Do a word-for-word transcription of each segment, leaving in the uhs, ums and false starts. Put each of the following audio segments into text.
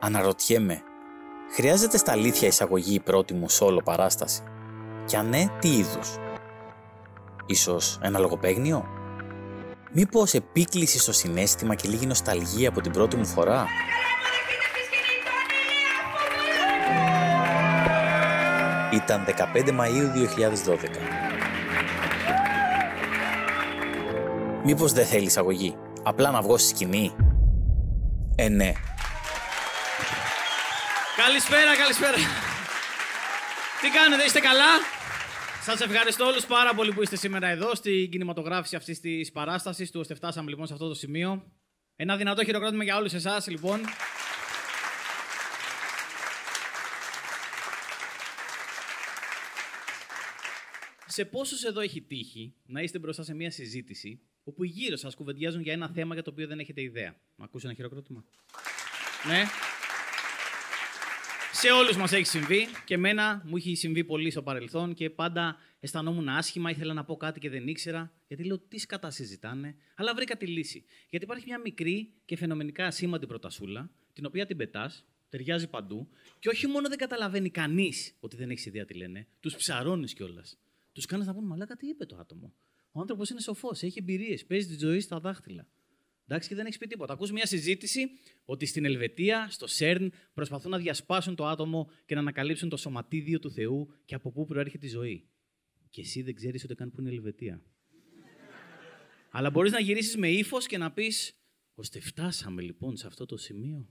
Αναρωτιέμαι, χρειάζεται στα αλήθεια εισαγωγή η πρώτη μου σόλο παράσταση? Κι αν ναι, τι είδους? Ίσως ένα λογοπαίγνιο? Μήπως επίκληση στο συναίσθημα και λίγη νοσταλγία από την πρώτη μου φορά? Ήταν δεκαπέντε Μαΐου δύο χιλιάδες δώδεκα. Μήπως δεν θέλει εισαγωγή? Απλά να βγω στη σκηνή? Ε, ναι. Καλησπέρα, καλησπέρα. Τι κάνετε, είστε καλά? Σας ευχαριστώ όλους πάρα πολύ που είστε σήμερα εδώ στην κινηματογράφηση αυτής της παράστασης του ώστε φτάσαμε λοιπόν σε αυτό το σημείο. Ένα δυνατό χειροκρότημα για όλους εσάς λοιπόν. Σε πόσους εδώ έχει τύχει να είστε μπροστά σε μια συζήτηση όπου γύρω σας κουβεντιάζουν για ένα θέμα για το οποίο δεν έχετε ιδέα? Μ' ακούς ένα χειροκρότημα? Ναι. Σε όλους μας έχει συμβεί και εμένα μου έχει συμβεί πολύ στο παρελθόν και πάντα αισθανόμουν άσχημα, ήθελα να πω κάτι και δεν ήξερα, γιατί λέω τι σκατά συζητάνε, αλλά βρήκα τη λύση. Γιατί υπάρχει μια μικρή και φαινομενικά ασήμαντη προτασούλα, την οποία την πετάς, ταιριάζει παντού και όχι μόνο δεν καταλαβαίνει κανείς ότι δεν έχεις ιδέα τι λένε, τους ψαρώνεις κιόλας. Τους κάνεις να πούν μαλάκα τι είπε το άτομο. Ο άνθρωπος είναι σοφός, έχει εμπειρίες, παίζει τη ζωή στα δάχτυλα. Εντάξει, και δεν έχει πει τίποτα. Ακούς μια συζήτηση ότι στην Ελβετία, στο σέρν, προσπαθούν να διασπάσουν το άτομο και να ανακαλύψουν το σωματίδιο του Θεού και από πού προέρχεται η ζωή. Και εσύ δεν ξέρεις ούτε καν που είναι η Ελβετία. Αλλά μπορείς να γυρίσεις με ύφος και να πεις, ώστε φτάσαμε λοιπόν σε αυτό το σημείο.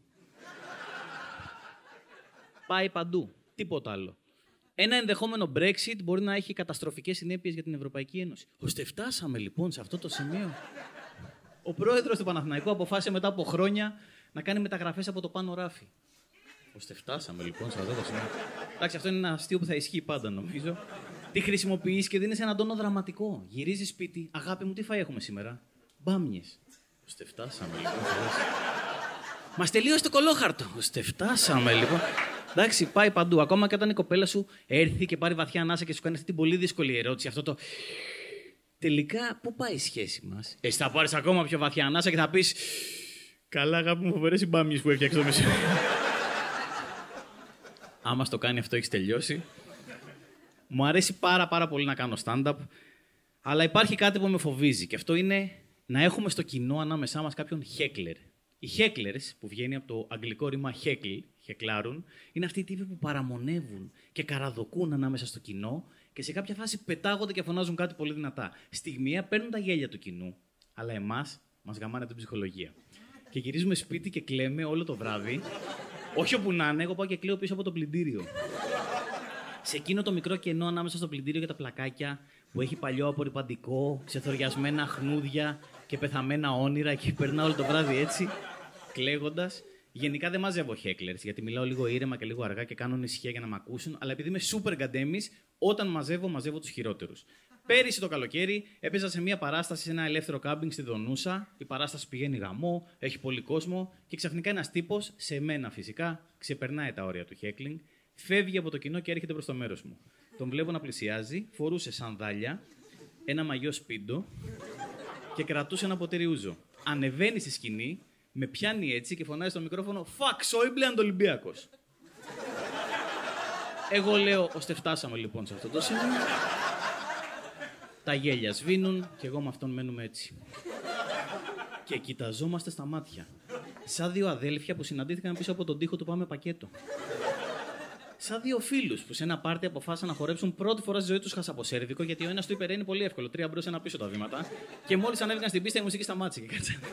Πάει παντού. Τίποτα άλλο. Ένα ενδεχόμενο Brexit μπορεί να έχει καταστροφικές συνέπειες για την Ευρωπαϊκή Ένωση. Ώστε φτάσαμε λοιπόν σε αυτό το σημείο. Ο πρόεδρος του Παναθηναϊκού αποφάσισε μετά από χρόνια να κάνει μεταγραφές από το πάνω ράφι. Ώστε φτάσαμε λοιπόν σε αυτό το σημείο. Εντάξει, αυτό είναι ένα αστείο που θα ισχύει πάντα νομίζω. Τι χρησιμοποιείς και δίνεις έναν τόνο δραματικό. Γυρίζεις σπίτι, αγάπη μου, τι φαΐ έχουμε σήμερα? Μπάμιες. Ώστε φτάσαμε λοιπόν. Μας τελείωσε το κολόχαρτο. Ώστε φτάσαμε λοιπόν. Εντάξει, πάει παντού. Ακόμα και όταν η κοπέλα σου έρθει και πάρει βαθιά ανάσα και σου κάνει αυτή την πολύ δύσκολη ερώτηση, αυτό το. Τελικά, πού πάει η σχέση μας? Εσύ θα πάρεις ακόμα πιο βαθιά ανάσα και θα πεις, καλά, αγάπη μου, φοβερές οι μπάμιες που έφτιαξε το μισό. Άμα στο κάνει αυτό, έχεις τελειώσει. Μου αρέσει πάρα πάρα πολύ να κάνω stand-up, αλλά υπάρχει κάτι που με φοβίζει και αυτό είναι να έχουμε στο κοινό ανάμεσά μας κάποιον heckler. Οι hecklers, που βγαίνει από το αγγλικό ρήμα heckle, χεκλάρουν, είναι αυτοί οι τύποι που παραμονεύουν και καραδοκούν ανάμεσα στο κοινό και σε κάποια φάση πετάγονται και φωνάζουν κάτι πολύ δυνατά. Στιγμιαία παίρνουν τα γέλια του κοινού, αλλά εμάς μας γαμάνε την ψυχολογία. Και γυρίζουμε σπίτι και κλαίμε όλο το βράδυ. Όχι όπου να είναι, εγώ πάω και κλαίω πίσω από το πλυντήριο. Σε εκείνο το μικρό κενό ανάμεσα στο πλυντήριο και τα πλακάκια που έχει παλιό απορρυπαντικό, ξεθοριασμένα χνούδια και πεθαμένα όνειρα και περνάω όλο το βράδυ έτσι, κλαίγοντας. Γενικά δεν μαζεύω hecklers, γιατί μιλάω λίγο ήρεμα και λίγο αργά και κάνουν ησυχία για να με ακούσουν, αλλά επειδή είμαι super γκαντέμις, όταν μαζεύω, μαζεύω τους χειρότερους. Πέρυσι το καλοκαίρι έπαιζα σε μια παράσταση σε ένα ελεύθερο κάμπινγκ στη Δονούσα. Η παράσταση πηγαίνει γαμό, έχει πολύ κόσμο και ξαφνικά ένας τύπος, σε μένα φυσικά, ξεπερνάει τα όρια του heckling, φεύγει από το κοινό και έρχεται προς το μέρος μου. Τον βλέπω να πλησιάζει, φορούσε σανδάλια, ένα μαγιό σπίντο και κρατούσε ένα ποτήρι ούζο. Ανεβαίνει στη σκηνή. Με πιάνει έτσι και φωνάζει στο μικρόφωνο «Φακ, Σόιμπλε Αντολυμπιακός». Εγώ λέω «Ώστε φτάσαμε λοιπόν σε αυτό το σημείο». Τα γέλια σβήνουν και εγώ με αυτόν μένουμε έτσι. Και κοιταζόμαστε στα μάτια. Σαν δύο αδέλφια που συναντήθηκαν πίσω από τον τοίχο του «Πάμε πακέτο». Σαν δύο φίλους που σε ένα πάρτι αποφάσισαν να χορέψουν πρώτη φορά στη ζωή τους χασαποσέρβικο, γιατί ο ένας του είπε «Είναι πολύ εύκολο, τρία μπρος, ένα πίσω τα βήματα». Και μόλις ανέβηκαν στην πίστα η μουσική σταμάτησε και κάτσε.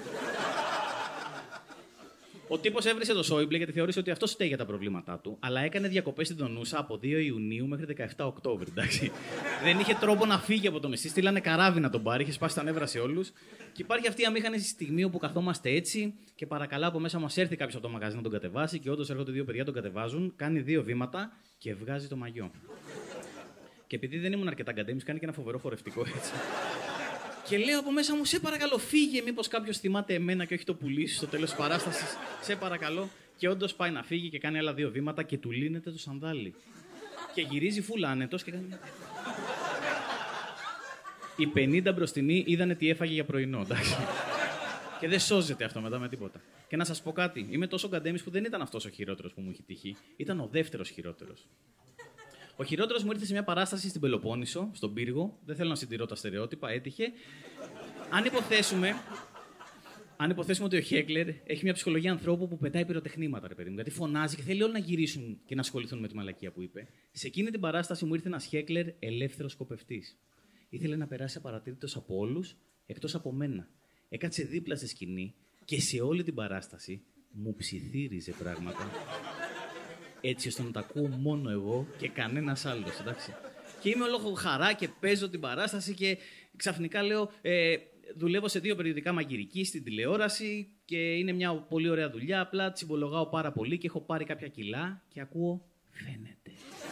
Ο τύπος έβρισε το Σόιμπλε γιατί θεώρησε ότι αυτό φταίει για τα προβλήματά του, αλλά έκανε διακοπές στην Δονούσα από δύο Ιουνίου μέχρι δεκαεπτά Οκτώβρη. Εντάξει. Δεν είχε τρόπο να φύγει από το μεσί, στείλανε καράβι να τον πάρει, είχε σπάσει τα νεύρα σε όλους. Και υπάρχει αυτή η αμήχανη στιγμή όπου καθόμαστε έτσι και παρακαλά από μέσα μας έρθει κάποιος από το μαγαζί να τον κατεβάσει και όντως έρχονται δύο παιδιά, τον κατεβάζουν, κάνει δύο βήματα και βγάζει το μαγιό. Και επειδή δεν ήμουν αρκετά γκαντέμις, κάνει και ένα φοβερό χορευτικό έτσι. Και λέω από μέσα μου, σε παρακαλώ, φύγε. Μήπως κάποιος θυμάται εμένα και όχι το πουλί σου στο τέλος της παράστασης. Σε παρακαλώ. Και όντως πάει να φύγει και κάνει άλλα δύο βήματα και του λύνεται το σανδάλι. Και γυρίζει φούλα άνετος και κάνει. Οι πενήντα μπροστινοί είδανε τι έφαγε για πρωινό, εντάξει. Και δεν σώζεται αυτό μετά με τίποτα. Και να σας πω κάτι, είμαι τόσο γκαντέμις που δεν ήταν αυτός ο χειρότερος που μου έχει τύχει, ήταν ο δεύτερος χειρότερος. Ο χειρότερος μου ήρθε σε μια παράσταση στην Πελοπόννησο, στον Πύργο. Δεν θέλω να συντηρώ τα στερεότυπα, έτυχε. Αν υποθέσουμε, αν υποθέσουμε ότι ο Χέκλερ έχει μια ψυχολογία ανθρώπου που πετάει πυροτεχνήματα, ρε παιδί μου, γιατί φωνάζει και θέλει όλοι να γυρίσουν και να ασχοληθούν με τη μαλακία που είπε. Σε εκείνη την παράσταση μου ήρθε ένας Χέκλερ ελεύθερος σκοπευτής. Ήθελε να περάσει απαρατήρητος από όλους, εκτός από μένα. Έκατσε δίπλα στη σκηνή και σε όλη την παράσταση μου ψιθύριζε πράγματα. Έτσι ώστε να τα ακούω μόνο εγώ και κανένας άλλος, εντάξει. Και είμαι όλο χαρά και παίζω την παράσταση και ξαφνικά λέω, ε, δουλεύω σε δύο περιοδικά μαγειρική στην τηλεόραση και είναι μια πολύ ωραία δουλειά, απλά τσιμπολογάω πάρα πολύ και έχω πάρει κάποια κιλά και ακούω, φαίνεται.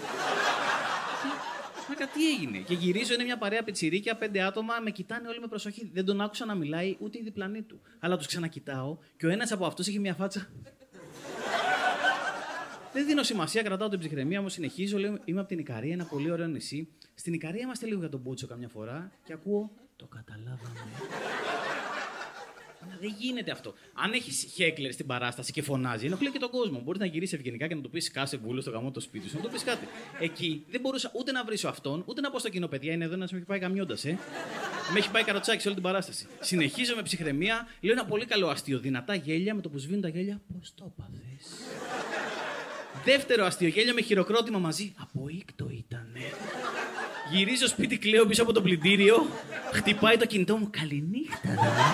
Μα τι έγινε. Και γυρίζω, είναι μια παρέα πιτσιρίκια, πέντε άτομα, με κοιτάνε όλοι με προσοχή. Δεν τον άκουσα να μιλάει ούτε η διπλανή του. Αλλά τους ξανακοιτάω και ο ένας από αυτούς έχει μια φάτσα. Δεν δίνω σημασία, κρατάω την ψυχραιμία μου, συνεχίζω. Λέω, είμαι από την Ικαρία, ένα πολύ ωραίο νησί. Στην Ικαρία είμαστε λίγο για τον Μπότσο καμιά φορά και ακούω, το καταλάβαμε. Δεν γίνεται αυτό. Αν έχει Χέκλερ στην παράσταση και φωνάζει, ενοχλεί και τον κόσμο. Μπορεί να γυρίσει ευγενικά και να του πει κάσε βούλο στο γαμό το σπίτι σου, να του πει κάτι. Εκεί δεν μπορούσα ούτε να βρίσω αυτόν, ούτε να πω στο κοινό, παιδιά, είναι εδώ να με έχει πάει καμιώντα, ε. Με έχει πάει καροτσάκι σε όλη την παράσταση. Συνεχίζω με ψυχραιμία, λέω ένα πολύ καλό αστείο. Δυνατά γέλια, με το που σβήνουν τα γέλια, πώ το παθες. Δεύτερο αστείο γέλιο με χειροκρότημα μαζί. Από ήκτο ήτανε. Γυρίζω σπίτι, κλαίω πίσω από το πλυντήριο. Χτυπάει το κινητό μου. Καληνύχτα.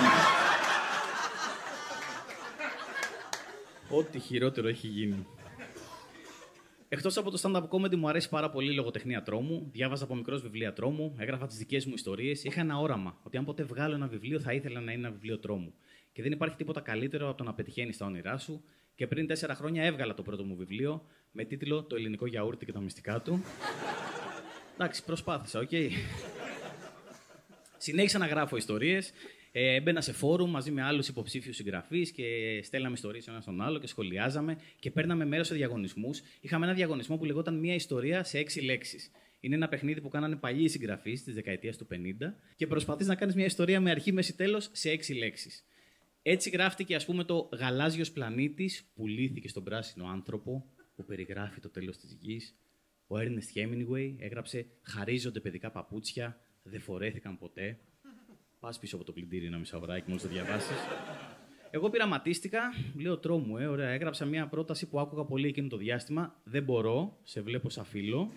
Ό,τι χειρότερο έχει γίνει. Εκτός από το stand-up comedy, μου αρέσει πάρα πολύ η λογοτεχνία τρόμου. Διάβαζα από μικρός βιβλία τρόμου, έγραφα τις δικές μου ιστορίες. Είχα ένα όραμα ότι αν ποτέ βγάλω ένα βιβλίο, θα ήθελα να είναι ένα βιβλίο τρόμου. Και δεν υπάρχει τίποτα καλύτερο από το να πετυχαίνεις τα όνειρά σου. Και πριν τέσσερα χρόνια έβγαλα το πρώτο μου βιβλίο με τίτλο Το ελληνικό γιαούρτι και τα μυστικά του. Εντάξει, προσπάθησα, οκ. Okay. Συνέχισα να γράφω ιστορίες. Ε, έμπαινα σε φόρουμ μαζί με άλλους υποψήφιους συγγραφείς και στέλναμε ιστορίες ένα στον άλλο και σχολιάζαμε και παίρναμε μέρος σε διαγωνισμούς. Είχαμε ένα διαγωνισμό που λεγόταν Μία ιστορία σε έξι λέξεις. Είναι ένα παιχνίδι που κάνανε παλιοί συγγραφείς της δεκαετίας του πενήντα και προσπαθείς να κάνεις μια ιστορία με αρχή, μέση, τέλος σε έξι λέξεις. Έτσι γράφτηκε, ας πούμε, το Γαλάζιος πλανήτης που λύθηκε στον πράσινο άνθρωπο που περιγράφει το τέλος της γης. Ο Έρνεστ Χέμινγκουεϊ έγραψε «Χαρίζονται παιδικά παπούτσια, δεν φορέθηκαν ποτέ». Πας πίσω από το πλυντήρι ένα μισάωράκι μόλις το διαβάσεις. Εγώ πειραματίστηκα, λέω τρόμου, ε, ωραία. Έγραψα μια πρόταση που άκουγα πολύ εκείνο το διάστημα. Δεν μπορώ, σε βλέπω σαν φίλο.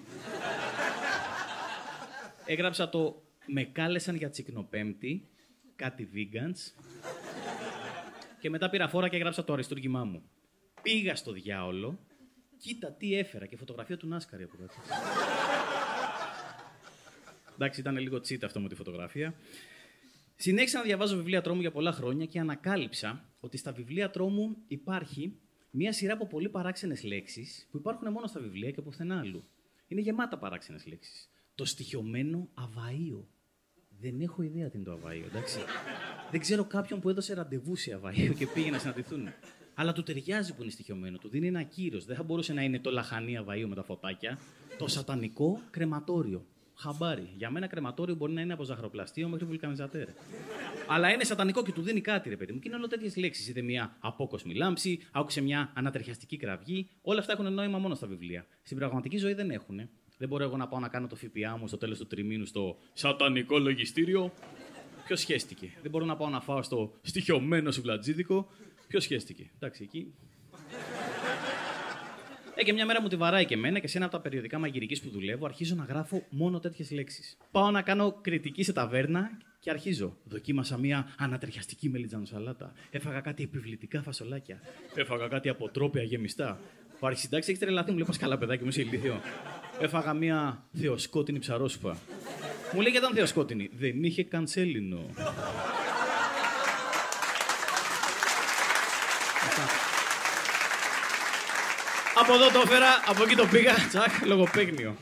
Έγραψα το «Με κάλεσαν για τσικνοπέμπτη», κάτι vegans. Και μετά πήρα φόρα και έγραψα το αριστούργημά μου. Πήγα στο διάολο, κοίτα τι έφερα και φωτογραφία του Νάσκαρη από κάτω. Εντάξει, ήταν λίγο τσίτα αυτό με τη φωτογραφία. Συνέχισα να διαβάζω βιβλία τρόμου για πολλά χρόνια και ανακάλυψα ότι στα βιβλία τρόμου υπάρχει μια σειρά από πολύ παράξενες λέξεις που υπάρχουν μόνο στα βιβλία και πουθενά αλλού. Είναι γεμάτα παράξενες λέξεις. Το στοιχειωμένο αβαΐο. Δεν έχω ιδέα τι είναι το αβαΐο, εντάξει. Δεν ξέρω κάποιον που έδωσε ραντεβού σε αβαΐο και πήγε να συναντηθούν. Αλλά του ταιριάζει που είναι στοιχειωμένο, του δίνει ένα κύρος. Δεν θα μπορούσε να είναι το λαχανί αβαΐο με τα φωτάκια. Το σατανικό κρεματόριο. Χαμπάρι. Για μένα κρεματόριο μπορεί να είναι από ζαχαροπλαστείο μέχρι βουλκανιζατέρ. Αλλά είναι σατανικό και του δίνει κάτι, ρε παιδί μου. Και είναι όλο τέτοιες λέξεις. Είτε μια απόκοσμη λάμψη, άκουσε μια ανατριχιαστική κραυγή. Όλα αυτά έχουν νόημα μόνο στα βιβλία. Στην πραγματική ζωή δεν έχουν. Δεν μπορώ εγώ να πάω να κάνω το ΦΠΑ μου στο τέλος του τριμήνου στο σατανικό λογιστήριο. Ποιος σχέστηκε. Δεν μπορώ να πάω να φάω στο στοιχειωμένο σουβλατζίδικο. Ποιος σχέστηκε. Εντάξει, εκεί. Ε, και μια μέρα μου τη βαράει και εμένα και σε ένα από τα περιοδικά μαγειρικής που δουλεύω αρχίζω να γράφω μόνο τέτοιες λέξεις. Πάω να κάνω κριτική σε ταβέρνα και αρχίζω. Δοκίμασα μια ανατριχιαστική μελιτζανοσαλάτα. Έφαγα κάτι επιβλητικά φασολάκια. Έφαγα κάτι αποτρόπια γεμιστά. Ο αρχισυντάξης έχει τρελαθεί, μου λέει πας καλά παιδάκι μου, είσαι ηλίθιο. Έφαγα μια θεοσκότεινη ψαρόσουπα. Μου λέει γιατί ήταν θεοσκότεινη. Δεν είχε κανσέλινο. Από εδώ το έφερα, από εκεί το πήγα, τσακ, λογοπαίγνιο.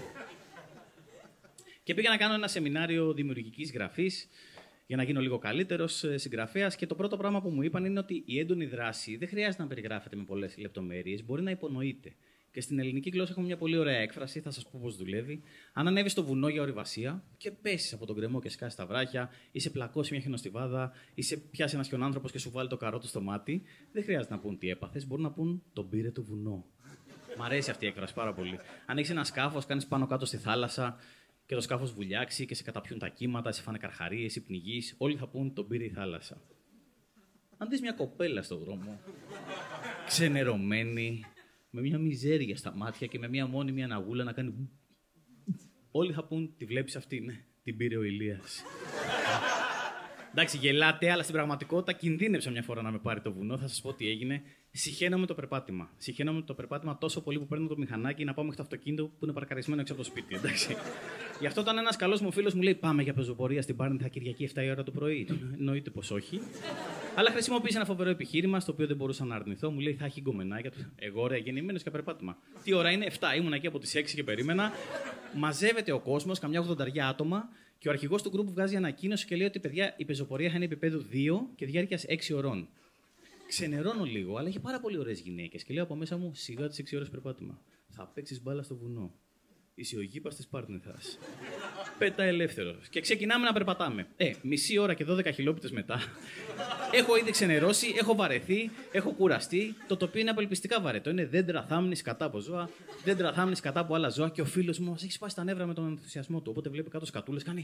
Και πήγα να κάνω ένα σεμινάριο δημιουργικής γραφής για να γίνω λίγο καλύτερος συγγραφέας. Και το πρώτο πράγμα που μου είπαν είναι ότι η έντονη δράση δεν χρειάζεται να περιγράφεται με πολλές λεπτομέρειες, μπορεί να υπονοείται. Και στην ελληνική γλώσσα έχουμε μια πολύ ωραία έκφραση, θα σας πω πώς δουλεύει. Αν ανέβεις στο βουνό για ορειβασία και πέσεις από τον κρεμό και σκάσεις τα βράχια, ή σε πλακώσει μια χιονοστιβάδα, ή σε πιάσει ένας χιονάνθρωπος και σου βάλει το καρότο στο μάτι, δεν χρειάζεται να πούν τι έπαθες, μπορούν να πούν τον πήρε το βουνό. Μ' αρέσει αυτή η έκφραση πάρα πολύ. Αν έχεις ένα σκάφος, κάνεις πάνω κάτω στη θάλασσα και το σκάφος βουλιάξει και σε καταπιούν τα κύματα, σε φάνε καρχαρίες ή πνιγείς, όλοι θα πούν τον πήρε η θάλασσα. Αν δεις μια κοπέλα στον δρόμο, ξενερωμένη, με μια μιζέρια στα μάτια και με μια μόνιμη αναγούλα να κάνει. Όλοι θα πούν, τη βλέπεις αυτή, ναι, την πήρε ο Ηλίας. Εντάξει, γελάτε, αλλά στην πραγματικότητα κινδύνεψα μια φορά να με πάρει το βουνό. Θα σας πω τι έγινε. Συχαίνομαι το περπάτημα. Συχαίνομαι το περπάτημα τόσο πολύ που παίρνω το μηχανάκι να πάω μέχρι το αυτοκίνητο που είναι παρακαρισμένο έξω από το σπίτι. Εντάξει. Γι' αυτό όταν ένας καλός μου φίλος μου λέει: Πάμε για πεζοπορία στην Πάρνηθα Κυριακή εφτά η ώρα το πρωί. Εννοείται πως όχι. Αλλά χρησιμοποίησε ένα φοβερό επιχείρημα στο οποίο δεν μπορούσα να αρνηθώ. Μου λέει: Θα έχει γκομενάκια του. Εγώ ωραία, γεννημένος και περπάτημα. Τι ώρα είναι, εφτά. Ήμουν εκεί από τις έξι και περίμενα. Μαζεύεται ο κόσμος, καμιά ογδόντα άτομα. Και ο αρχηγός του γκρουπ βγάζει ανακοίνωση και λέει ότι παιδιά, η πεζοπορία θα είναι επίπεδου δύο και διάρκεια έξι ωρών. Ξενερώνω λίγο, αλλά έχει πάρα πολύ ωραίες γυναίκες. Και λέω από μέσα μου: Σιγά τις έξι ώρες περπάτημα. Θα παίξεις μπάλα στο βουνό. Είσαι ο γήπας της Πάρνηθας. Πέτα ελεύθερος. Και ξεκινάμε να περπατάμε. Ε, μισή ώρα και δώδεκα χιλιόμετρες μετά. Έχω ήδη ξενερώσει, έχω βαρεθεί, έχω κουραστεί. Το τοπίο είναι απελπιστικά βαρετό. Είναι δέντρα θάμνη κατά από ζώα, δέντρα θάμνη κατά από άλλα ζώα. Και ο φίλος μου μας έχει σπάσει τα νεύρα με τον ενθουσιασμό του. Οπότε βλέπει κάτω σκατούλες, κάνει.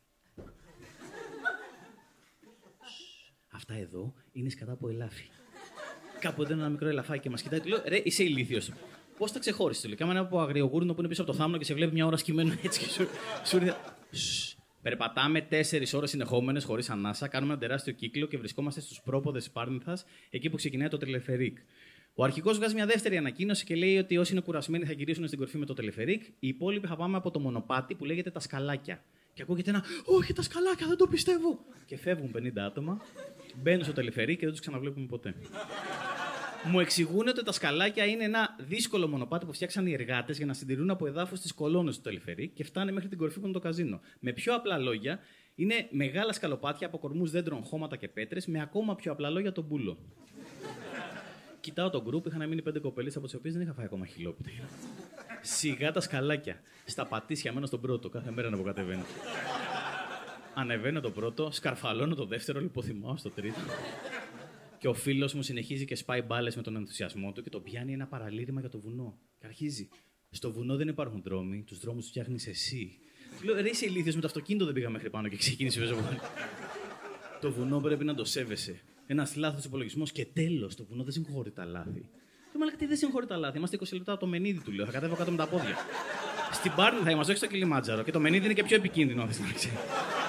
Αυτά εδώ είναι σκατά από ελάφι. Κάποτε ένα μικρό ελαφάκι και μας κοιτάει, του λέω: Ρε, είσαι ηλίθιος. Πώς τα ξεχώρισες, του λέει. Κάμανε από αγριογούρνο που είναι πίσω από το θάμνο και σε βλέπει μια ώρα σκυμμένο έτσι και σου. σου... Περπατάμε τέσσερις ώρες συνεχόμενες χωρίς ανάσα, κάνουμε ένα τεράστιο κύκλο και βρισκόμαστε στους πρόποδες της Πάρνηθας, εκεί που ξεκινάει το τελεφερίκ. Ο αρχηγός βγάζει μια δεύτερη ανακοίνωση και λέει ότι όσοι είναι κουρασμένοι θα γυρίσουν στην κορφή με το τελεφερίκ. Οι υπόλοιποι θα πάμε από το μονοπάτι που λέγεται τα σκαλάκια. Και ακούγεται ένα «Όχι, τα σκαλάκια, δεν το πιστεύω!» Και φεύγουν πενήντα άτομα, μπαίνουν στο τελεφερίκ και δεν τους ξαναβλέπουμε ποτέ. Μου εξηγούν ότι τα σκαλάκια είναι ένα δύσκολο μονοπάτι που φτιάξαν οι εργάτες για να συντηρούν από εδάφους τις κολόνες του τελεφερίκ και φτάνει μέχρι την κορφή που είναι το καζίνο. Με πιο απλά λόγια, είναι μεγάλα σκαλοπάτια από κορμούς δέντρων, χώματα και πέτρες, με ακόμα πιο απλά λόγια τον μπούλο. Κοιτάω τον γκρουπ, είχαν μείνει πέντε κοπελίες από τις οποίες δεν είχα φάει ακόμα χιλόπιτα. Σιγά τα σκαλάκια. Στα πατήσια μένω στον πρώτο, κάθε μέρα να αποκατεβαίνω. Ανεβαίνω το πρώτο, σκαρφαλώνω το δεύτερο, λιποθυμάω στο τρίτο. Και ο φίλος μου συνεχίζει και σπάει μπάλες με τον ενθουσιασμό του και τον πιάνει ένα παραλήρημα για το βουνό. Και αρχίζει. Στο βουνό δεν υπάρχουν δρόμοι, τους δρόμους τους φτιάχνεις εσύ. Του λέω: Ρε, είσαι ηλίθιος, με το αυτοκίνητο δεν πήγα μέχρι πάνω και ξεκίνησε η Το βουνό πρέπει να το σέβεσαι. Ένας λάθος υπολογισμός και τέλος. Το βουνό δεν συγχωρεί τα λάθη. Του λέω: Τι δεν συγχωρεί τα λάθη. Είμαστε είκοσι λεπτά από το Μενίδη, του λέω. Θα κατέβω κάτω με τα πόδια. Στην Πάρνηθα θα είμαστε, όχι στο Κιλιμάντζαρο. Και το Μενίδη είναι και πιο επικίνδυνο, θες να ξέρεις.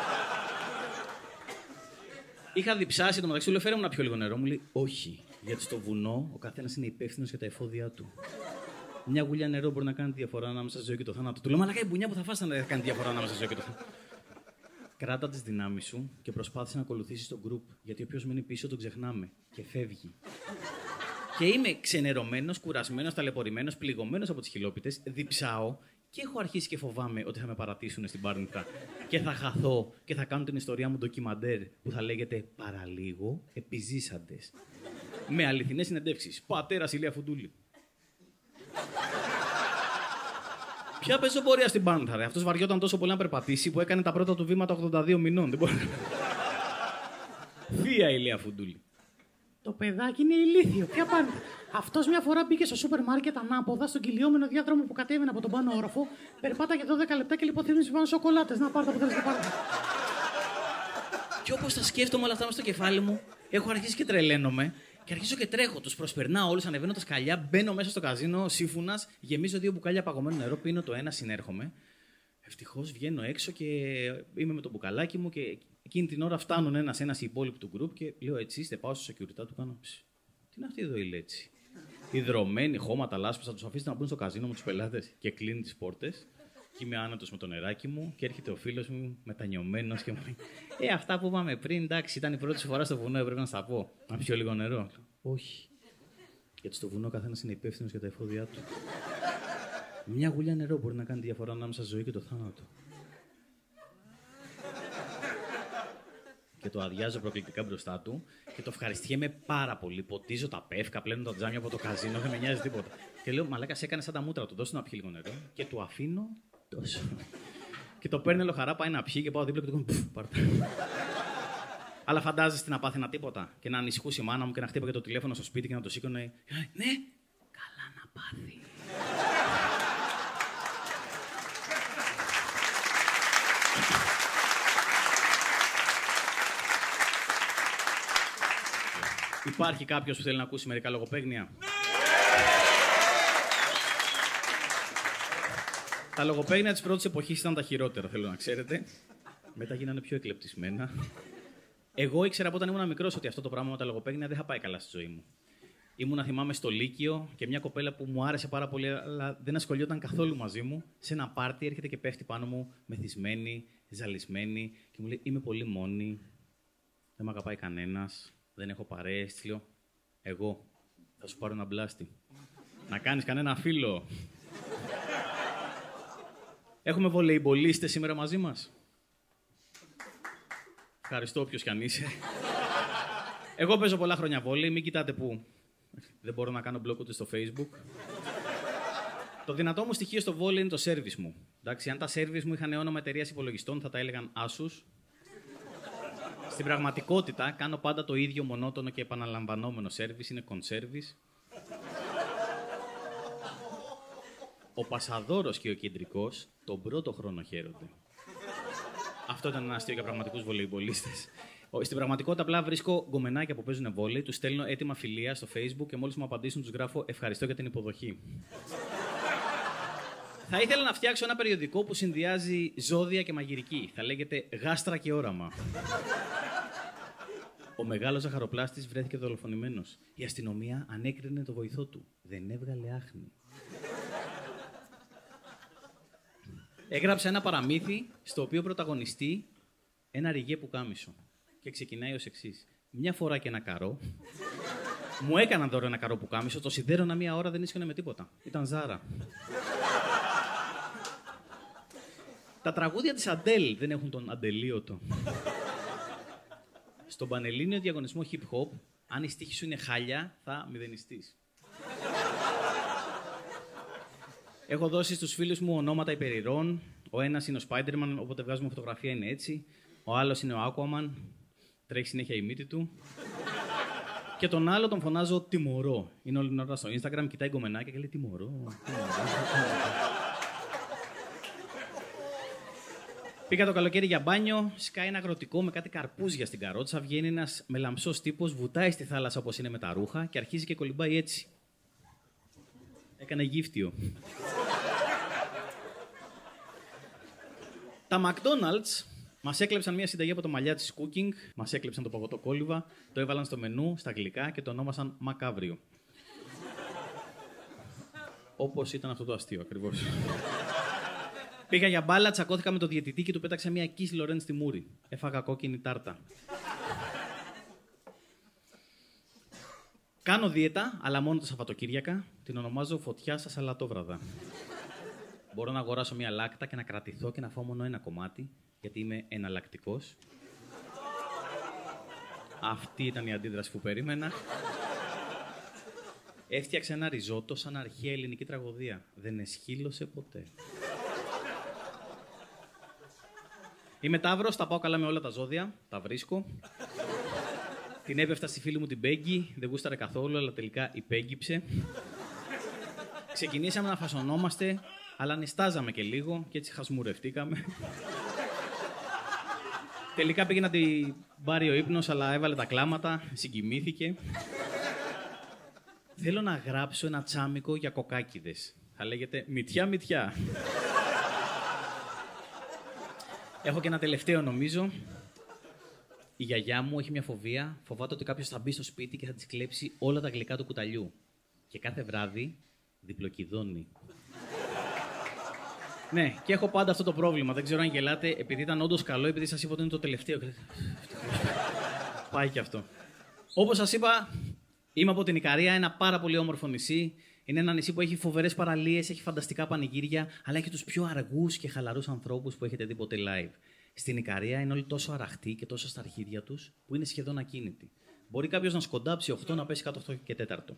Είχα διψάσει το μεταξύ του, λέω: Φέρε μου να πιω λίγο νερό. Μου λέει: Όχι, γιατί στο βουνό ο καθένας είναι υπεύθυνος για τα εφόδια του. Μια γουλιά νερό μπορεί να κάνει διαφορά ανάμεσα στη ζωή και το θάνατο. Του λέω: Μαλάκα, η μπουνιά που θα φας να κάνει διαφορά ανάμεσα στη ζωή και το θάνατο. Κράτα τις δυνάμεις σου και προσπάθησε να ακολουθήσεις τον group. Γιατί όποιος μένει πίσω τον ξεχνάμε και φεύγει. Και είμαι ξενερωμένος, κουρασμένος, ταλαιπωρημένος, πληγωμένος από τις χιλόπιτες, διψάω και έχω αρχίσει και φοβάμαι ότι θα με παρατήσουν στην Πάρνηθα και θα χαθώ και θα κάνω την ιστορία μου ντοκιμαντέρ που θα λέγεται «Παραλίγο επιζήσαντες». Με αληθινές συνεντεύξεις. Πατέρας Ηλία Φουντούλη. Ποια πεζοπορία στην Πάρνηθα, ρε. Αυτός βαριόταν τόσο πολύ να περπατήσει που έκανε τα πρώτα του βήματα ογδόντα δύο μηνών. Δεν μπορεί. Θεία Ηλία Φουντούλη. Το παιδάκι είναι ηλίθιο. Ποια Πάρνηθα. Αυτός μια φορά μπήκε στο σούπερ μάρκετ ανάποδα στον κυλιόμενο διάδρομο που κατέβαινε από τον πάνω όροφο, περπάταγε δώδεκα λεπτά και λιποθύμησε πάνω σοκολάτες. Να πάρω το αποτέλεσμα πάνω. Και όπως τα σκέφτομαι όλα αυτά μες στο κεφάλι μου, έχω αρχίσει και τρελαίνομαι και αρχίζω και τρέχω. Τους προσπερνάω όλους, ανεβαίνω τα σκαλιά, μπαίνω μέσα στο καζίνο, σύμφωνας, γεμίζω δύο μπουκάλια παγωμένο νερό, πίνω το ένα, συνέρχομαι. Ευτυχώς βγαίνω έξω και είμαι με το μπουκαλάκι μου και εκείνη την ώρα φτάνουν ένας-ένας οι υπόλοιποι του group και λέω: Έτσι είστε, πάω στο security του κάνω. Τι είναι αυτή εδώ η λέξη. Ιδρωμένοι, χώματα, λάσπες, θα τους αφήσετε να μπουν στο καζίνο με τους πελάτες και κλείνει τις πόρτες. Και είμαι άνετος με το νεράκι μου και έρχεται ο φίλος μου μετανιωμένος και μου λέει: Ε, αυτά που είπαμε πριν, εντάξει, ήταν η πρώτη σου φορά στο βουνό, έπρεπε να στα πω. Να πιω λίγο νερό. Όχι. Γιατί στο βουνό ο καθένας είναι υπεύθυνος για τα εφόδια του. Μια γουλιά νερό μπορεί να κάνει διαφορά ανάμεσα στη ζωή και το θάνατο. και το αδειάζω προκλητικά μπροστά του και το ευχαριστιέμαι πάρα πολύ. Ποτίζω τα πεύκα, πλένω τα τζάμια από το καζίνο, δεν με νοιάζει τίποτα. Και λέω, μαλάκα, σε έκανε σαν τα μούτρα του, δώσ' του να πιει λίγο νερό και του αφήνω τόσο. Και το παίρνει ολοχαρά, πάει να πιει και πάω δίπλα και του κάνω πάρτα. Αλλά φαντάζεσαι να πάθαινα τίποτα και να ανησυχούσε η μάνα μου και να χτύπαγε το τηλέφωνο στο σπίτι και να το σήκωνε. Ναι, καλά να πάθει. Υπάρχει κάποιος που θέλει να ακούσει μερικά λογοπαίγνια? Ναι! Τα λογοπαίγνια της πρώτης εποχής ήταν τα χειρότερα, θέλω να ξέρετε. Μετά γίνανε πιο εκλεπτισμένα. Εγώ ήξερα από όταν ήμουν μικρός ότι αυτό το πράγμα με τα λογοπαίγνια δεν θα πάει καλά στη ζωή μου. Ήμουν, θυμάμαι, στο Λύκειο και μια κοπέλα που μου άρεσε πάρα πολύ, αλλά δεν ασχολιόταν καθόλου μαζί μου. Σε ένα πάρτι έρχεται και πέφτει πάνω μου, μεθυσμένη, ζαλισμένη και μου λέει: είμαι πολύ μόνη, δεν με αγαπάει κανένας, δεν έχω παρέες. Της λέω: εγώ θα σου πάρω ένα μπλάστη. Να κάνεις κανένα φίλο. Έχουμε βολεϊμπολίστες σήμερα μαζί μας? Ευχαριστώ όποιος κι αν είσαι. Εγώ παίζω πολλά χρόνια βόλεϊ, μην κοιτάτε που δεν μπορώ να κάνω μπλοκ ούτε στο Facebook. Το δυνατό μου στοιχείο στο βόλεϊ είναι το service μου. Εντάξει, αν τα service μου είχαν όνομα εταιρείας υπολογιστών, θα τα έλεγαν Asus. Στην πραγματικότητα, κάνω πάντα το ίδιο μονότονο και επαναλαμβανόμενο service, είναι conservice. Ο Πασαδόρος και ο Κεντρικός τον πρώτο χρόνο χαίρονται. Αυτό ήταν ένα αστείο για πραγματικούς βολεϊμπολίστες. Στην πραγματικότητα, απλά βρίσκω γκομενάκια που παίζουν βόλεϊ, τους στέλνω έτοιμα φιλία στο Facebook και μόλις μου απαντήσουν, τους γράφω ευχαριστώ για την υποδοχή. Θα ήθελα να φτιάξω ένα περιοδικό που συνδυάζει ζώδια και μαγειρική. Θα λέγεται Γάστρα και Όραμα. Ο μεγάλος ζαχαροπλάστης βρέθηκε δολοφονημένος. Η αστυνομία ανέκρινε το βοηθό του. Δεν έβγαλε άχνη. Έγραψα ένα παραμύθι στο οποίο πρωταγωνιστεί ένα ριγέ πουκάμισο. Και ξεκινάει ως εξής. Μια φορά και ένα καρό. Μου έκαναν δώρο ένα καρό πουκάμισο, το σιδέρωνα μία ώρα, δεν ίσχυε με τίποτα. Ήταν Ζάρα. Τα τραγούδια της Αντέλ δεν έχουν τον αντελίωτο. Στον πανελλήνιο διαγωνισμό hip hop, αν η στίχη σου είναι χάλια, θα μηδενιστείς. Έχω δώσει στους φίλους μου ονόματα υπερηρώων. Ο ένας είναι ο Spider-Man, όποτε βγάζουμε φωτογραφία είναι έτσι. Ο άλλος είναι ο Aquaman, τρέχει συνέχεια η μύτη του. Και τον άλλο τον φωνάζω Τιμωρό. Είναι όλη την ώρα στο Instagram, κοιτάει γκομενάκια και λέει Τιμωρό. Πήγα το καλοκαίρι για μπάνιο, σκάει ένα αγροτικό με κάτι καρπούζια στην καρότσα, βγαίνει ένας μελαμψός τύπος, βουτάει στη θάλασσα όπως είναι με τα ρούχα και αρχίζει και κολυμπάει έτσι. Έκανε γύφτιο. Τα McDonald's μας έκλεψαν μια συνταγή από το μαλλιά της Cooking, μας έκλεψαν το παγωτό κόλυβα, το έβαλαν στο μενού, στα γλυκά και το ονόμασαν Μακάβριο. Όπως ήταν αυτό το αστείο ακριβώς. Πήγα για μπάλα, τσακώθηκα με το διαιτητή και του πέταξα μια Kiss Laurent στη μούρη. Έφαγα κόκκινη τάρτα. Κάνω δίαιτα, αλλά μόνο τα Σαββατοκύριακα. Την ονομάζω φωτιά στα σαλατόβραδα. Μπορώ να αγοράσω μια λάκτα και να κρατηθώ και να φάω μόνο ένα κομμάτι, γιατί είμαι εναλλακτικός. Αυτή ήταν η αντίδραση που περίμενα. Έφτιαξε ένα ριζότο σαν αρχαία ελληνική τραγωδία. Δεν εσχύλωσε ποτέ. Είμαι Ταύρος, τα πάω καλά με όλα τα ζώδια, τα βρίσκω. Την έπεφτα στη φίλη μου την Πέγγι, δεν γούσταρε καθόλου, αλλά τελικά υπέγγιψε. Ξεκινήσαμε να φασωνόμαστε, αλλά νιστάζαμε και λίγο και έτσι χασμουρευτήκαμε. Τελικά πήγε να την πάρει ο ύπνος, αλλά έβαλε τα κλάματα, συγκοιμήθηκε. Θέλω να γράψω ένα τσάμικο για κοκάκιδες. Θα λέγεται «Μυτιά, μυτιά». Έχω και ένα τελευταίο, νομίζω. Η γιαγιά μου έχει μια φοβία. Φοβάται ότι κάποιος θα μπει στο σπίτι και θα της κλέψει όλα τα γλυκά του κουταλιού. Και κάθε βράδυ διπλοκυδώνει. Ναι, και έχω πάντα αυτό το πρόβλημα. Δεν ξέρω αν γελάτε, επειδή ήταν όντως καλό, επειδή σας είπα ότι είναι το τελευταίο. Πάει και αυτό. Όπως σας είπα, είμαι από την Ικαρία, ένα πάρα πολύ όμορφο νησί. Είναι ένα νησί που έχει φοβερές παραλίες, έχει φανταστικά πανηγύρια, αλλά έχει τους πιο αργούς και χαλαρούς ανθρώπους που έχετε δει ποτέ live. Στην Ικαρία είναι όλοι τόσο αραχτοί και τόσο στα αρχίδια τους που είναι σχεδόν ακίνητοι. Μπορεί κάποιος να σκοντάψει οκτώ να πέσει κάτω οκτώ και τέταρτο.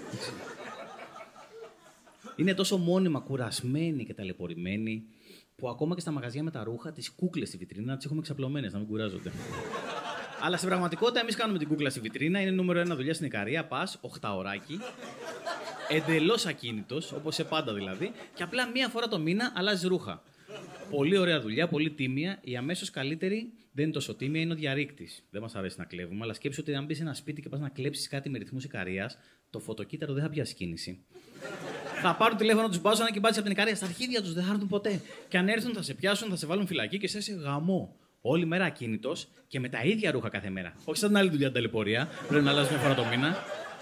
Είναι τόσο μόνιμα κουρασμένοι και ταλαιπωρημένοι που ακόμα και στα μαγαζιά με τα ρούχα, τις κούκλες στη βιτρίνα τις έχουμε ξαπλωμένες, να μην κουράζονται. Αλλά στην πραγματικότητα, εμείς κάνουμε την κούκλα στη βιτρίνα, είναι νούμερο ένα δουλειά στην Ικαρία. Πας, οχταωράκι, εντελώς ακίνητος, όπως σε πάντα δηλαδή, και απλά μία φορά το μήνα αλλάζει ρούχα. Πολύ ωραία δουλειά, πολύ τίμια. Η αμέσως καλύτερη δεν είναι τόσο τίμια, είναι ο διαρρήκτης. Δεν μας αρέσει να κλέβουμε, αλλά σκέψου ότι αν μπεις σε ένα σπίτι και πας να κλέψεις κάτι με ρυθμούς Ικαρίας, το φωτοκύτταρο δεν θα πιάσει κίνηση. Θα πάρουν τηλέφωνο τους μπάζουν και μπάτσε από την Ικαρία στα αρχίδια τους, δεν θα έρθουν ποτέ. Και αν έρθουν θα σε πιάσουν, θα σε βάλουν φυλακή και σε γαμό. Όλη μέρα ακίνητος και με τα ίδια ρούχα κάθε μέρα. Όχι σαν την άλλη δουλειά την ταλαιπωρία, πρέπει να αλλάζει μια φορά το μήνα.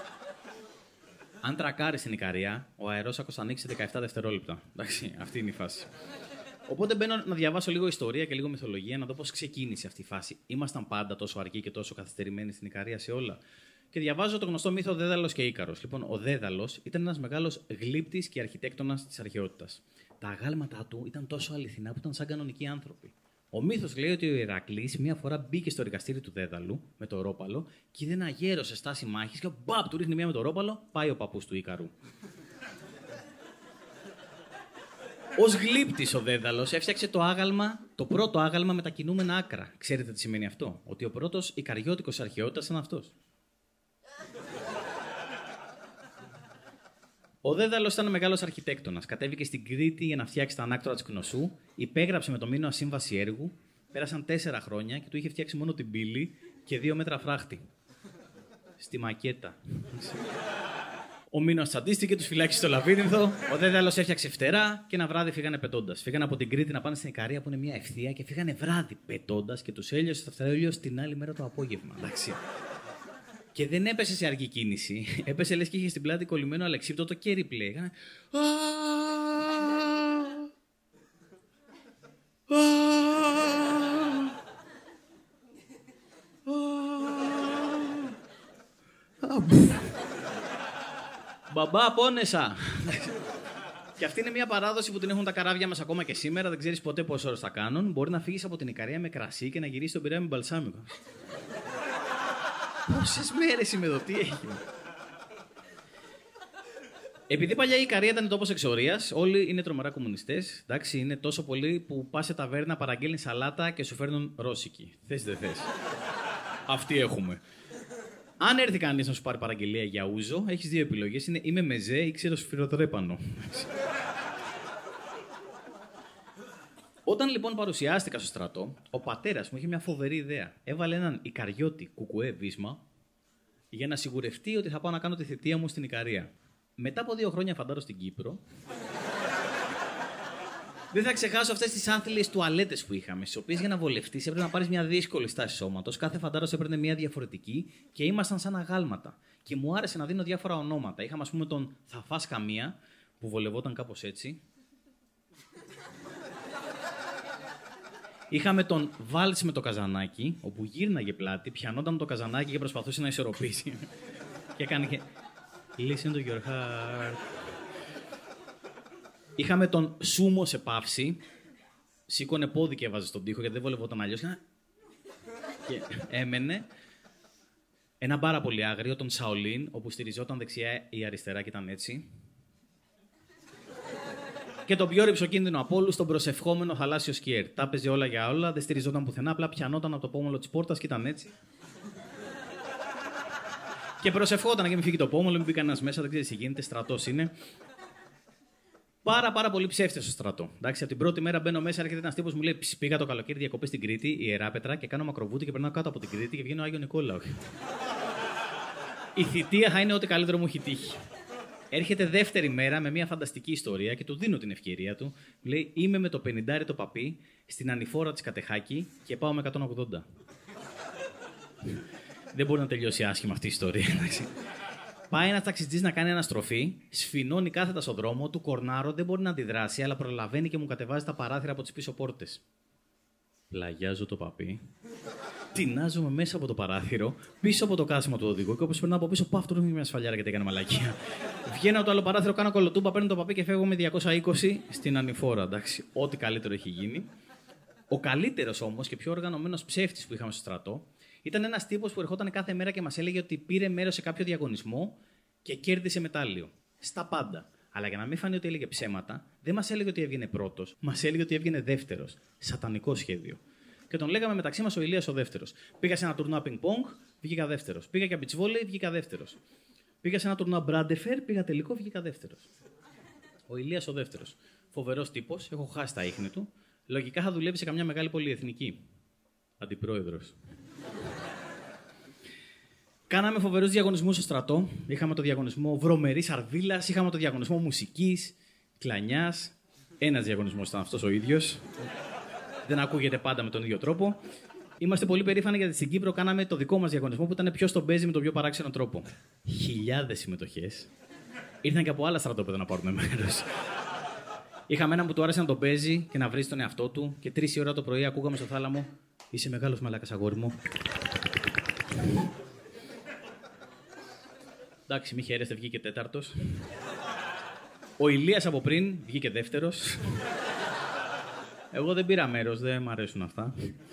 Αν τρακάρει στην Ικαρία, ο αερόσακος θα ανοίξει σε δεκαεπτά δευτερόλεπτα. Εντάξει, αυτή είναι η φάση. Οπότε μπαίνω να διαβάσω λίγο ιστορία και λίγο μυθολογία, να δω πώς ξεκίνησε αυτή η φάση. Ήμασταν πάντα τόσο αργοί και τόσο καθυστερημένοι στην Ικαρία σε όλα. Και διαβάζω το γνωστό μύθο Δέδαλος και Ίκαρος. Λοιπόν, ο Δέδαλος ήταν ένας μεγάλος γλύπτης και αρχιτέκτονας της αρχαιότητας. Τα αγάλματά του ήταν τόσο αληθινά που ήταν σαν κανονικοί άνθρωποι. Ο μύθος λέει ότι ο Ηρακλής μία φορά μπήκε στο εργαστήρι του Δέδαλου με το ρόπαλο και είδε ένα γέρο σε στάση μάχης και μπαπ, του ρίχνει μία με το ρόπαλο, πάει ο παππούς του Ίκαρου. Ως γλύπτης ο Δέδαλος έφτιαξε το άγαλμα, το πρώτο άγαλμα με τα κινούμενα άκρα. Ξέρετε τι σημαίνει αυτό? Ότι ο πρώτος Ικαριώτικος αρχαιότητας ήταν αυτός. Ο Δέδαλος ήταν μεγάλος αρχιτέκτονας. Κατέβηκε στην Κρήτη για να φτιάξει τα ανάκτορα της Κνωσού, υπέγραψε με το Μήνωα σύμβαση έργου, πέρασαν τέσσερα χρόνια και του είχε φτιάξει μόνο την πύλη και δύο μέτρα φράχτη. Στη μακέτα. Ο Μήνωας τσαντίστηκε, τους φυλάκισε στο λαβύρινθο. Ο Δέδαλος έφτιαξε φτερά και ένα βράδυ φύγανε πετώντας. Φύγανε από την Κρήτη να πάνε στην Ικαρία που είναι μια ευθεία και φύγανε βράδυ πετώντας και τους έλειωσε το φτερά την άλλη μέρα το απόγευμα. Εντάξει. Και δεν έπεσε σε αργή κίνηση. Έπεσε λες και είχε στην πλάτη κολλημένο αλεξίπτωτο και replay. Έκανε... Μπαμπά, πόνεσα. Και αυτή είναι μια παράδοση που την έχουν τα καράβια μας ακόμα και σήμερα. Δεν ξέρεις ποτέ πόσες ώρες θα κάνουν. Μπορεί να φύγεις από την Ικαρία με κρασί και να γυρίσεις στον Πειραιά με μπαλσάμικο. Πόσες μέρες είμαι εδώ, τι έγινε? Επειδή παλιά η Ικαρία ήταν τόπος εξορίας, όλοι είναι τρομερά κομμουνιστές. Εντάξει, είναι τόσο πολλοί που πας σε ταβέρνα, παραγγέλνεις σαλάτα και σου φέρνουν ρώσικη. Θες δεν θες. Αυτή έχουμε. Αν έρθει κανείς να σου πάρει παραγγελία για ούζο, έχεις δύο επιλογές. Είναι είμαι μεζέ ή ξέρω σφυροδρέπανο. Όταν λοιπόν παρουσιάστηκα στο στρατό, ο πατέρας μου είχε μια φοβερή ιδέα. Έβαλε έναν Ικαριώτη κουκουέ βίσμα για να σιγουρευτεί ότι θα πάω να κάνω τη θητεία μου στην Ικαρία. Μετά από δύο χρόνια φαντάρω στην Κύπρο, δεν θα ξεχάσω αυτές τις άθλιες τουαλέτες που είχαμε, στις οποίες για να βολευτείς έπρεπε να πάρεις μια δύσκολη στάση σώματος. Κάθε φαντάρος έπαιρνε μια διαφορετική και ήμασταν σαν αγάλματα. Και μου άρεσε να δίνω διάφορα ονόματα. Είχαμε, ας πούμε, τον Θα φας καμία, που βολευόταν κάπως έτσι. Είχαμε τον Βάλτς με το καζανάκι, όπου γύρναγε πλάτη, πιανόταν το καζανάκι και προσπαθούσε να ισορροπήσει. Και έκανε και... Listen to your heart. Είχαμε τον Σούμο σε παύση. Σήκωνε πόδι και έβαζε στον τοίχο γιατί δεν βολευόταν αλλιώς. Και έμενε. Ένα πάρα πολύ άγριο, τον Σαολίν, όπου στηριζόταν δεξιά ή αριστερά και ήταν έτσι. Και τον πιο ρυψοκίνδυνο από όλους, τον προσευχόμενο θαλάσσιο σκιέρ. Τα έπαιζε όλα για όλα, δεν στηριζόταν πουθενά, απλά πιανόταν από το πόμολο της πόρτας και ήταν έτσι. Και προσευχόταν και μην φύγει το πόμολο, μην μπει κανένας μέσα, δεν ξέρει τι γίνεται, στρατός είναι. Πάρα, πάρα πολύ ψεύτες στο στρατό. Εντάξει, από την πρώτη μέρα μπαίνω μέσα, έρχεται ένας τύπος μου λέει: πήγα το καλοκαίρι διακοπές στην Κρήτη, η Ιεράπετρα, και κάνω μακροβούτι και περνάω κάτω από την Κρήτη και βγαίνω Άγιο Νικόλαο. Η θητεία θα είναι ό,τι καλύτερο μου έχει τύχει. Έρχεται δεύτερη μέρα με μια φανταστική ιστορία και του δίνω την ευκαιρία του. Λέει: είμαι με το πενηντάρι το παπί στην ανηφόρα της Κατεχάκη και πάω με εκατόν ογδόντα. Δεν μπορεί να τελειώσει άσχημα αυτή η ιστορία. Πάει ένας ταξιτζής να κάνει αναστροφή, σφινώνει κάθετα στον δρόμο, του κορνάρω, δεν μπορεί να αντιδράσει, αλλά προλαβαίνει και μου κατεβάζει τα παράθυρα από τις πίσω πόρτες. Πλαγιάζω το παπί. Τεινάζομαι μέσα από το παράθυρο, πίσω από το κάσιμο του οδηγού και όπως περνάω από πίσω, πάω αυτό μια σφαλιάρα γιατί έκανε μαλακία. Βγαίνω από το άλλο παράθυρο, κάνω κολοτούμπα, παίρνω το παπί και φεύγω με διακόσια είκοσι στην ανηφόρα. Εντάξει, ό,τι καλύτερο έχει γίνει. Ο καλύτερος όμως και πιο οργανωμένος ψεύτης που είχαμε στο στρατό ήταν ένας τύπος που ερχόταν κάθε μέρα και μας έλεγε ότι πήρε μέρος σε κάποιο διαγωνισμό και κέρδισε μετάλλιο. Στα πάντα. Αλλά για να μην φανεί ότι έλεγε ψέματα, δεν μας έλεγε ότι έβγαινε πρώτος, μας έλεγε ότι έβγαινε δεύτερος. Σατανικό σχέδιο. Και τον λέγαμε μεταξύ μας ο Ηλίας ο δεύτερος. Πήγα σε ένα τουρνουά πινκ-πονγκ, βγήκα δεύτερος. Πήγα για beach volley, βγήκα δεύτερος. Πήγα σε ένα τουρνουά μπράντεφερ, πήγα τελικό, βγήκα δεύτερος. Ο Ηλίας ο δεύτερος. Φοβερός τύπος, έχω χάσει τα ίχνη του. Λογικά θα δουλεύει σε καμιά μεγάλη πολυεθνική. Αντιπρόεδρος. Κάναμε φοβερούς διαγωνισμούς στο στρατό. Είχαμε το διαγωνισμό βρωμερής αρβίλας, είχαμε το διαγωνισμό μουσικής, κλανιάς. Ένας διαγωνισμός ήταν αυτός ο ίδιος. Δεν ακούγεται πάντα με τον ίδιο τρόπο. Είμαστε πολύ περήφανοι γιατί στην Κύπρο κάναμε το δικό μας διαγωνισμό που ήταν ποιος τον παίζει με τον πιο παράξενο τρόπο. Χιλιάδες συμμετοχές. Ήρθαν και από άλλα στρατόπεδα να πάρουν μέρος. Είχαμε έναν που του άρεσε να τον παίζει και να βρει τον εαυτό του και τρεις η ώρα το πρωί ακούγαμε στο θάλαμο: είσαι μεγάλος μαλάκας, αγόρι μου. Εντάξει, μη χαίρεστε, βγήκε τέταρτος. Ο Ηλίας από πριν βγήκε δεύτερος. Εγώ δεν πήρα μέρος, δεν μ' αρέσουν αυτά.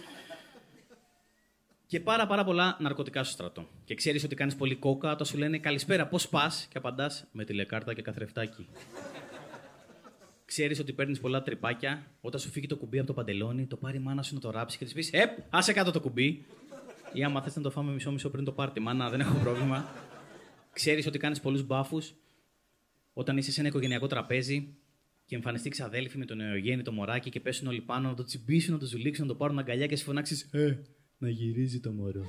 Και πάρα πάρα πολλά ναρκωτικά στο στρατό. Και ξέρεις ότι κάνεις πολύ κόκα, όταν σου λένε καλησπέρα, πώς πας, και απαντάς με τηλεκάρτα και καθρεφτάκι. Ξέρεις ότι παίρνεις πολλά τρυπάκια, όταν σου φύγει το κουμπί από το παντελόνι, το πάρει η μάνα σου να το ράψει και της πεις: Επ, άσε κάτω το κουμπί. Ή άμα θες να το φάμε μισό-μισό πριν το πάρτι, μάνα, δεν έχω πρόβλημα. Ξέρεις ότι κάνεις πολλούς μπάφους όταν είσαι σε ένα οικογενειακό τραπέζι και εμφανιστεί ξαδέλφη με το νεογέννητο μωράκι και πέσουν όλοι πάνω να το τσιμπήσουν, να το ζουλήξουν, να το πάρουν αγκαλιά και εσύ φωνάξεις: Ε, να γυρίζει το μωρό.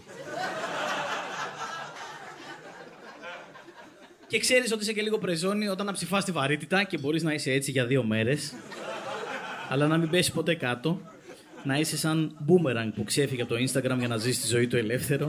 Και ξέρεις ότι είσαι και λίγο πρεζόνι όταν να ψηφάς τη βαρύτητα και μπορείς να είσαι έτσι για δύο μέρες, αλλά να μην πέσει ποτέ κάτω, να είσαι σαν boomerang που ξέφυγε από το Instagram για να ζήσει τη ζωή του ελεύθερο.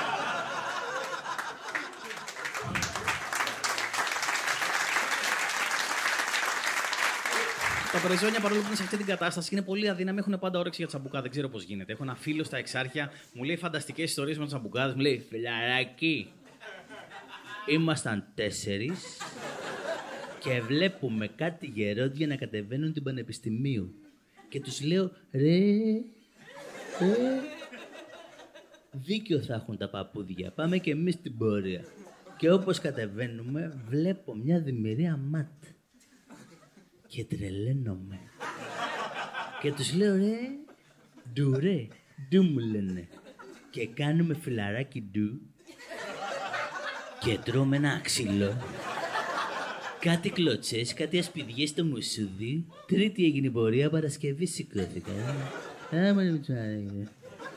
Τα πρεζόνια, παρόλο που είναι σε αυτή την κατάσταση, είναι πολύ αδύναμοι, έχουν πάντα όρεξη για τσαμπουκά. Δεν ξέρω πώς γίνεται. Έχω ένα φίλο στα Εξάρχεια, μου λέει φανταστικές ιστορίες με τους τσαμπουκάδες. Μου λέει: φιλαράκι, ήμασταν τέσσερις και βλέπουμε κάτι γερόντια να κατεβαίνουν την Πανεπιστημίου. Και τους λέω: ρε, ρε, δίκιο θα έχουν τα παππούδια. Πάμε και εμείς στην πορεία. Και όπως κατεβαίνουμε, βλέπω μια δημιουργία ματ. Και τρελαίνομαι. Και τους λέω: ρε, ντου ρε, ντου μου λένε. Και κάνουμε φιλαράκι ντου. Και τρώμε ένα ξύλο. Κάτι κλωτσές, κάτι ασπιδιές στο μουσούδι. Τρίτη έγινε η πορεία, Παρασκευή σηκώθηκα. Άμα δεν μου άρεσε.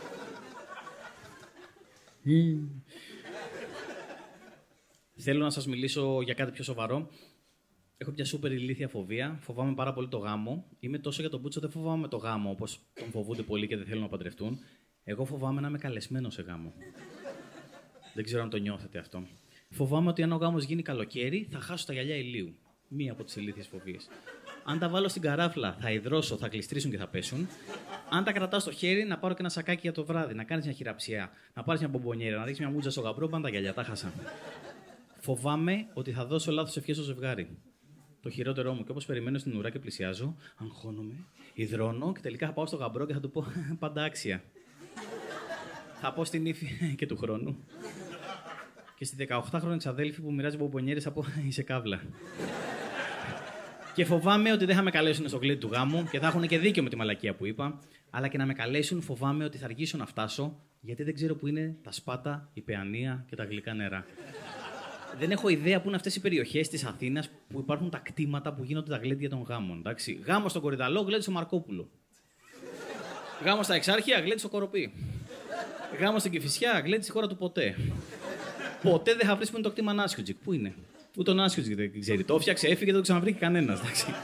Θέλω να σας μιλήσω για κάτι πιο σοβαρό. Έχω μια σούπερ ηλίθια φοβία. Φοβάμαι πάρα πολύ το γάμο. Είμαι τόσο για τον Μπούτσο, δεν φοβάμαι το γάμο όπως τον φοβούνται πολλοί και δεν θέλουν να παντρευτούν. Εγώ φοβάμαι να είμαι καλεσμένο σε γάμο. Δεν ξέρω αν το νιώθετε αυτό. Φοβάμαι ότι αν ο γάμος γίνει καλοκαίρι, θα χάσω τα γυαλιά ηλίου. Μία από τις ηλίθιες φοβίες. Αν τα βάλω στην καράφλα, θα υδρώσω, θα κλειστρήσουν και θα πέσουν. Αν τα κρατάω στο χέρι, να πάρω και ένα σακάκι για το βράδυ, να κάνεις μια χειραψιά, να πάρεις μια μπομπονιέρα, να ρίξεις μια μούτζα στο γαμπρό, πάνε τα γυαλιά, τα χάσα. Φοβάμαι ότι θα δώσω λάθος ευχές στο ζευγάρι. Το χειρότερό μου, και όπως περιμένω στην ουρά και πλησιάζω, αγχώνομαι, υδρώνω και τελικά θα πάω στο γαμπρό και θα του πω πάντα άξια. Θα πω στην ύφη και του χρόνου. Και στη δεκαοκτάχρονη ξαδέλφη που μοιράζει μπομπονιέρες από είσαι καύλα. Και φοβάμαι ότι δεν θα με καλέσουν στο γλέντι του γάμου και θα έχουν και δίκιο με τη μαλακία που είπα. Αλλά και να με καλέσουν, φοβάμαι ότι θα αργήσω να φτάσω, γιατί δεν ξέρω που είναι τα Σπάτα, η Παιανία και τα γλυκά νερά. Δεν έχω ιδέα που είναι αυτές οι περιοχές της Αθήνας που υπάρχουν τα κτήματα που γίνονται τα γλέντια των γάμων. Εντάξει. Γάμο στον Κορυδαλό, γλέντι στο Μαρκόπουλο. Γάμο στα Εξάρχεια, γλέντι στο Κοροπή. Γάμο στην Κηφισιά, γλέντι στη χώρα του ποτέ. Ποτέ δεν θα βρει που είναι το κτήμα Νάσιουτζικ. Πού είναι? Ούτε ο Νάσιουτζικ δεν ξέρει. Το έφτιαξε, έφυγε, δεν το ξαναβρήκε κανένα.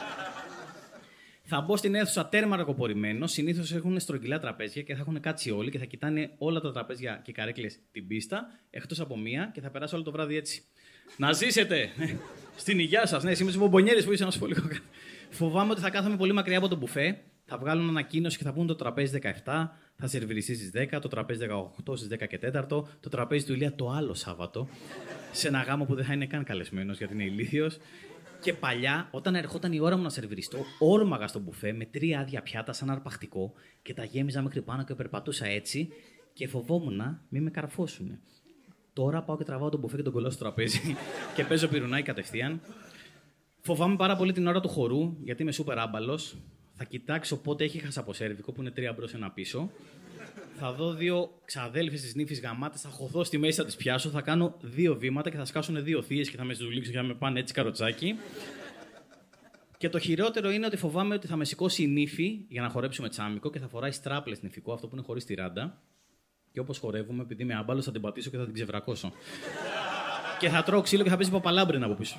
Θα μπω στην αίθουσα τέρμα ρακοπορημένο. Συνήθως έχουν στρογγυλά τραπέζια και θα έχουν κάτσει όλοι και θα κοιτάνε όλα τα τραπέζια και καρέκλες την πίστα, εκτός από μία, και θα περάσω όλο το βράδυ έτσι. Να ζήσετε! Στην υγειά σας, ναι, σήμερα στις μπομπονιέρες που είσαι να σου πω λίγο κάτι. Φοβάμαι ότι θα κάθομαι πολύ μακριά από το μπουφέ, θα βγάλουν ανακοίνωση και θα πούν το τραπέζι δεκαεπτά, θα σερβιριστεί στις δέκα, το τραπέζι δεκαοκτώ στις δέκα και τέσσερα, το τραπέζι του Ηλία το άλλο Σάββατο, σε ένα γάμο που δεν θα είναι καν καλεσμένος γιατί είναι ηλίθιος. Και παλιά, όταν ερχόταν η ώρα μου να σερβιριστώ, όρμαγα στο μπουφέ με τρία άδεια πιάτα σαν αρπακτικό και τα γέμιζα μέχρι πάνω και περπατούσα έτσι και φοβόμουν μη με καρφώσουνε. Τώρα πάω και τραβάω τον μπουφέ και τον κολλάω στο τραπέζι και παίζω πυρουνάκι κατευθείαν. Φοβάμαι πάρα πολύ την ώρα του χορού, γιατί είμαι σούπερ άμπαλος. Θα κοιτάξω πότε έχει χασαποσέρβικο, που είναι τρία μπρος ένα πίσω. Θα δω δύο ξαδέλφες της νύφης γαμάτες, θα χωθώ στη μέση, θα τις πιάσω, θα κάνω δύο βήματα και θα σκάσουν δύο θείες και θα με ζουλήξω και θα με πάνε έτσι καροτσάκι. Και το χειρότερο είναι ότι φοβάμαι ότι θα με σηκώσει η νύφη για να χορέψουμε τσάμικο και θα φοράει στράπλες νυφικό, αυτό που είναι χωρίς τη ράντα. Και όπως χορεύουμε, επειδή είμαι άμπαλος, θα την πατήσω και θα την ξεβρακώσω. Και θα τρώω ξύλο και θα παίζει παπαλάμπρενα από πίσω.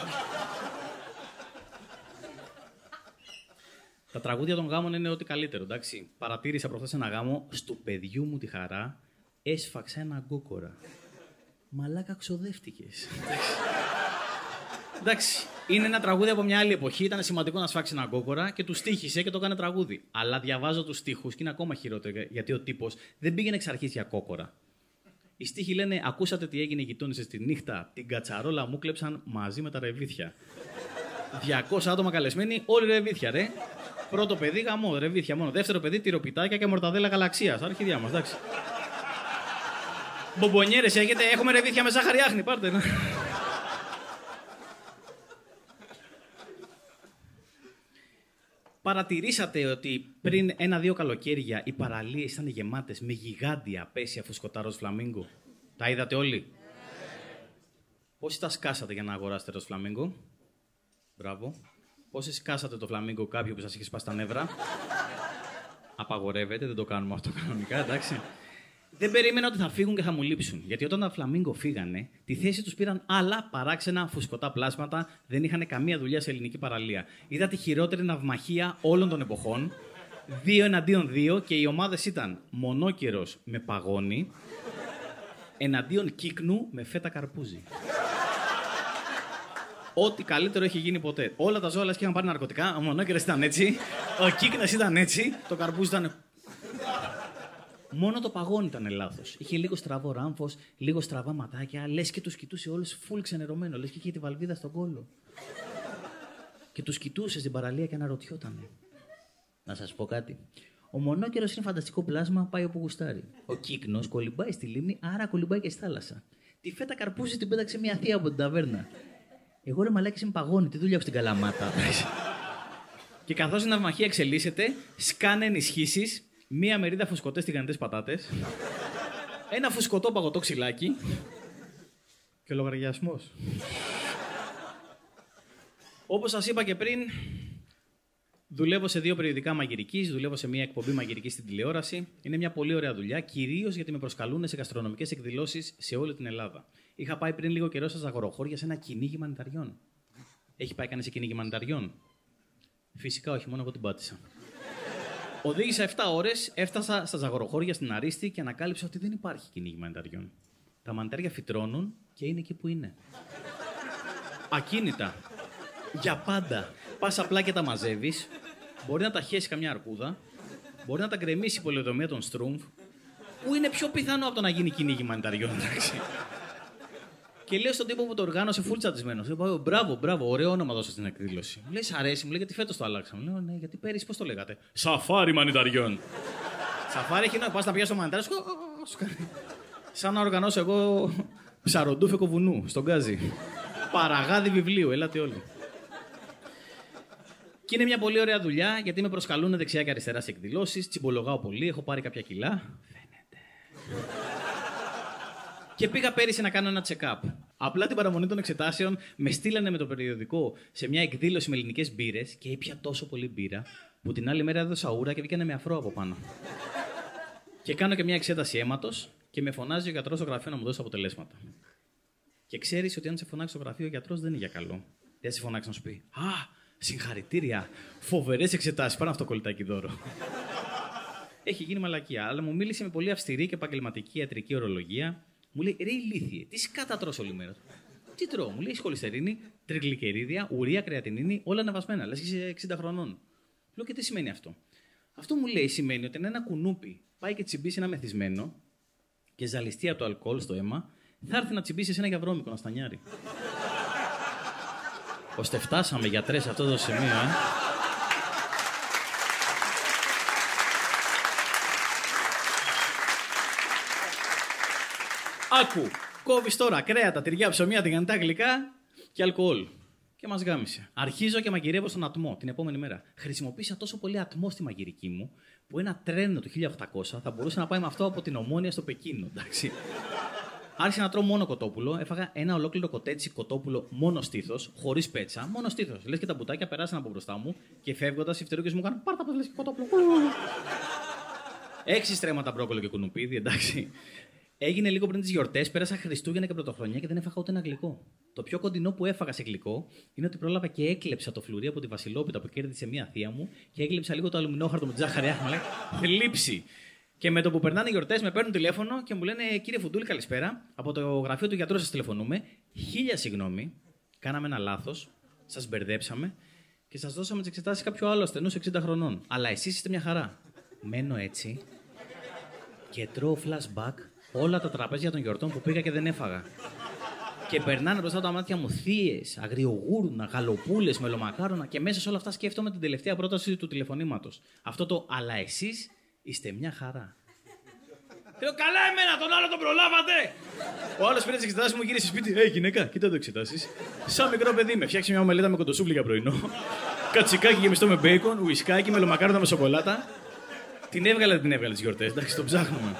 Τα τραγούδια των γάμων είναι ό,τι καλύτερο, εντάξει. Παρατήρησα προχθές ένα γάμο, στο παιδιού μου τη χαρά, έσφαξα ένα γκόκορα. Μαλάκα ξοδεύτηκες. Εντάξει, είναι ένα τραγούδι από μια άλλη εποχή, ήταν σημαντικό να σφάξει ένα γκόκορα και του στοίχησε και το έκανε τραγούδι. Αλλά διαβάζω τους στίχους και είναι ακόμα χειρότερο, γιατί ο τύπος δεν πήγαινε εξ αρχής για κόκορα. Οι στίχοι λένε: ακούσατε τι έγινε οι γειτόνισσες τη νύχτα, την κατσαρόλα μου κλέψαν μαζί με τα ρεβίθια. διακόσια άτομα καλεσμένοι, όλοι ρεβίθια, ρε. Πρώτο παιδί, γαμό, ρεβίθια μόνο. Δεύτερο παιδί, τυροπιτάκια και μορταδέλα γαλαξίας. Αρχιδιά μας, εντάξει. Μπομπονιέρες έχετε, έχουμε ρεβίθια με ζάχαρη άχνη, πάρτε. Παρατηρήσατε ότι πριν ένα-δύο καλοκαίρια οι παραλίες ήταν γεμάτες με γιγάντια απέσια φουσκωτά ροζ φλαμίγκο. Τα είδατε όλοι. Πόσοι τα σκάσατε για να αγοράσετε ροζ φλαμίγκο. Μπράβο. Πόσοι σκάσατε το φλαμίγκο κάποιου που σας είχε σπάσει τα νεύρα. Απαγορεύεται, δεν το κάνουμε αυτό κανονικά, εντάξει. Δεν περίμενα ότι θα φύγουν και θα μου λείψουν. Γιατί όταν τα φλαμίγκο φύγανε, τη θέση τους πήραν άλλα παράξενα φουσκωτά πλάσματα, δεν είχαν καμία δουλειά σε ελληνική παραλία. Είδα τη χειρότερη ναυμαχία όλων των εποχών. Δύο εναντίον δύο και οι ομάδες ήταν μονόκερος με παγόνι, εναντίον κύκνου με φέτα καρπούζι. Ό,τι καλύτερο έχει γίνει ποτέ. Όλα τα ζώα λες και είχαν πάρει ναρκωτικά, ο μονόκερος ήταν έτσι, ο κύκνας ήταν έτσι, το καρπούζι ήταν. Μόνο το παγόνι ήταν λάθος. Είχε λίγο στραβό ράμφος, λίγο στραβά ματάκια, λες και τους κοιτούσε όλους φουλ ξενερωμένο, λες και είχε τη βαλβίδα στον κόλο. Και τους κοιτούσε στην παραλία και αναρωτιότανε. Να σας πω κάτι. Ο μονόκερος είναι φανταστικό πλάσμα, πάει όπου γουστάρει. Ο κύκνος κολυμπάει στη λίμνη, άρα κολυμπάει και στη θάλασσα. Τη φέτα καρπούζι την πέταξε μια θεία από την ταβέρνα. Εγώ ρε μαλάκης είμαι παγόνι, τι δουλειά έχω στην Καλαμάτα. Και καθώς η ναυμαχία εξελίσσεται, σκάνε ενισχύσεις. Μία μερίδα φουσκωτές τηγανιτές πατάτες, ένα φουσκωτό παγωτό ξυλάκι και ο λογαριασμός. Όπως σας είπα και πριν, δουλεύω σε δύο περιοδικά μαγειρικής, δουλεύω σε μία εκπομπή μαγειρική στην τηλεόραση. Είναι μια πολύ ωραία δουλειά, κυρίως γιατί με προσκαλούν σε γαστρονομικές εκδηλώσεις σε όλη την Ελλάδα. Είχα πάει πριν λίγο καιρό στα Ζαγοροχώρια σε ένα κυνήγι μανιταριών. Έχει πάει κανείς σε κυνήγι μανιταριών? Φυσικά όχι, μόνο εγώ την πάτησα. Οδήγησα επτά ώρες, έφτασα στα Ζαγοροχώρια στην Αρίστη και ανακάλυψα ότι δεν υπάρχει κυνήγι μανιταριών. Τα μανιτάρια φυτρώνουν και είναι εκεί που είναι. Ακίνητα. Για πάντα. Πας απλά και τα μαζεύεις. Μπορεί να τα χέσει καμιά αρκούδα. Μπορεί να τα γκρεμίσει η πολεοδομία των Στρούμφ. Που είναι πιο πιθανό από το να γίνει κυνήγι μανιταριών, εντάξει. Και λέω στον τύπο που το οργάνωσε φουλ τσατισμένος. Λέω, μπράβο, μπράβο, ωραίο όνομα δώσα στην εκδήλωση. Μου λέει, σ' αρέσει, μου λέει, γιατί φέτος το αλλάξαμε. Λέω, ναι, γιατί πέρυσι πώς το λέγατε? Σαφάρι μανιταριών. Σαφάρι έχει νόημα, πας να πιάσεις το μανιτάρι σου. Σαν να οργανώσω εγώ ψαροντούφεκο βουνού, στον Γκάζι. Παραγάδι βιβλίου, ελάτε όλοι. Και είναι μια πολύ ωραία δουλειά, γιατί με προσκαλούν δεξιά και αριστερά σε εκδηλώσεις. Τσιμπολογάω πολύ, έχω πάρει κάποια κιλά. Φαίνεται. Και πήγα πέρυσι να κάνω ένα check-up. Απλά την παραμονή των εξετάσεων με στείλανε με το περιοδικό σε μια εκδήλωση με ελληνικές μπύρες και ήπια τόσο πολύ μπύρα που την άλλη μέρα έδωσα ούρα και βγήκανε με αφρό από πάνω. Και κάνω και μια εξέταση αίματος και με φωνάζει ο γιατρός στο γραφείο να μου δώσει αποτελέσματα. Και ξέρεις ότι αν σε φωνάξει στο γραφείο ο γιατρός δεν είναι για καλό. Δεν σε φωνάξει να σου πει: Α, συγχαρητήρια, φοβερές εξετάσεις, πάνω αυτό κολλητάκι δώρο. Έχει γίνει μαλακία, αλλά μου μίλησε με πολύ αυστηρή και επαγγελματική ιατρική ορολογία. Μου λέει, ρε ηλίθιε, τι σκάτα τρως όλη μέρα? Τι τρώω? Μου λέει, σχολυστερίνη, τριγλικερίδια, ουρία, κρεατινίνη, όλα ανεβασμένα. Λες και είσαι εξήντα χρονών. Λέω, και τι σημαίνει αυτό? Αυτό μου λέει σημαίνει ότι αν ένα κουνούπι πάει και τσιμπήσει ένα μεθυσμένο και ζαλιστεί από το αλκοόλ στο αίμα, θα έρθει να τσιμπήσει σε ένα γιαβρόμικο να στανιάρει. Ώστε φτάσαμε γιατρέ σε αυτό το σημείο, ε. Άκου, κόβεις τώρα κρέατα, τυριά, ψωμιά, τηγανιτά, γλυκά και αλκοόλ. Και μας γάμισε. Αρχίζω και μαγειρεύω στον ατμό την επόμενη μέρα. Χρησιμοποίησα τόσο πολύ ατμό στη μαγειρική μου, που ένα τρένο του χίλια οκτακόσια θα μπορούσε να πάει με αυτό από την Ομόνια στο Πεκίνο, εντάξει. Άρχισα να τρώω μόνο κοτόπουλο, έφαγα ένα ολόκληρο κοτέτσι κοτόπουλο μόνο στήθος, χωρίς πέτσα, μόνο στήθος. Λες και τα μπουτάκια περάσαν από μπροστά μου και φεύγοντας οι φτερούγες μου κάνουν πάρτα πως λες και κοτόπουλο. Έξι στρέμματα μπρόκολο και κουνουπίδι, εντάξει. Έγινε λίγο πριν τις γιορτές, πέρασα Χριστούγεννα και Πρωτοχρονιά και δεν έφαγα ούτε ένα γλυκό. Το πιο κοντινό που έφαγα σε γλυκό είναι ότι πρόλαβα και έκλεψα το φλουρί από τη Βασιλόπιτα που κέρδισε μία θεία μου και έκλεψα λίγο το αλουμινόχαρτο με τη ζάχαρη άχμαλα. Θλίψη. Και με το που περνάνε οι γιορτές με παίρνουν τηλέφωνο και μου λένε κύριε Φουντούλη, καλησπέρα. Από το γραφείο του γιατρού σας τηλεφωνούμε. Χίλια συγγνώμη, κάναμε ένα λάθος, σας μπερδέψαμε και σας δώσαμε τις εξετάσεις κάποιου άλλου ασθενού εξήντα χρονών. Αλλά εσείς είστε μια χαρά. Μένω έτσι και τρώω flashback όλα τα τραπέζια των γιορτών που πήγα και δεν έφαγα. Και περνάνε μπροστά τα μάτια μου θείες, αγριογούρνα, γαλοπούλες, μελομακάρονα και μέσα σε όλα αυτά σκέφτομαι την τελευταία πρόταση του τηλεφωνήματος. Αυτό το αλλά εσείς είστε μια χαρά. Λέω καλά εμένα, τον άλλο τον προλάβατε! Ο άλλος πήρε τις εξετάσεις μου, γύρισε σπίτι. Ε, γυναίκα, κοίτα το εξετάσεις. Σαν μικρό παιδί με φτιάξει μια ομελέτα με κοντοσούβλι για πρωινό. Κατσικάκι γεμιστό με μπέικον, ουισκάκι, μελομακάρονα με σοκολάτα. Την έβγαλε, την έβγαλε τις γιορτές, εντάξει, το ψάχνουμε.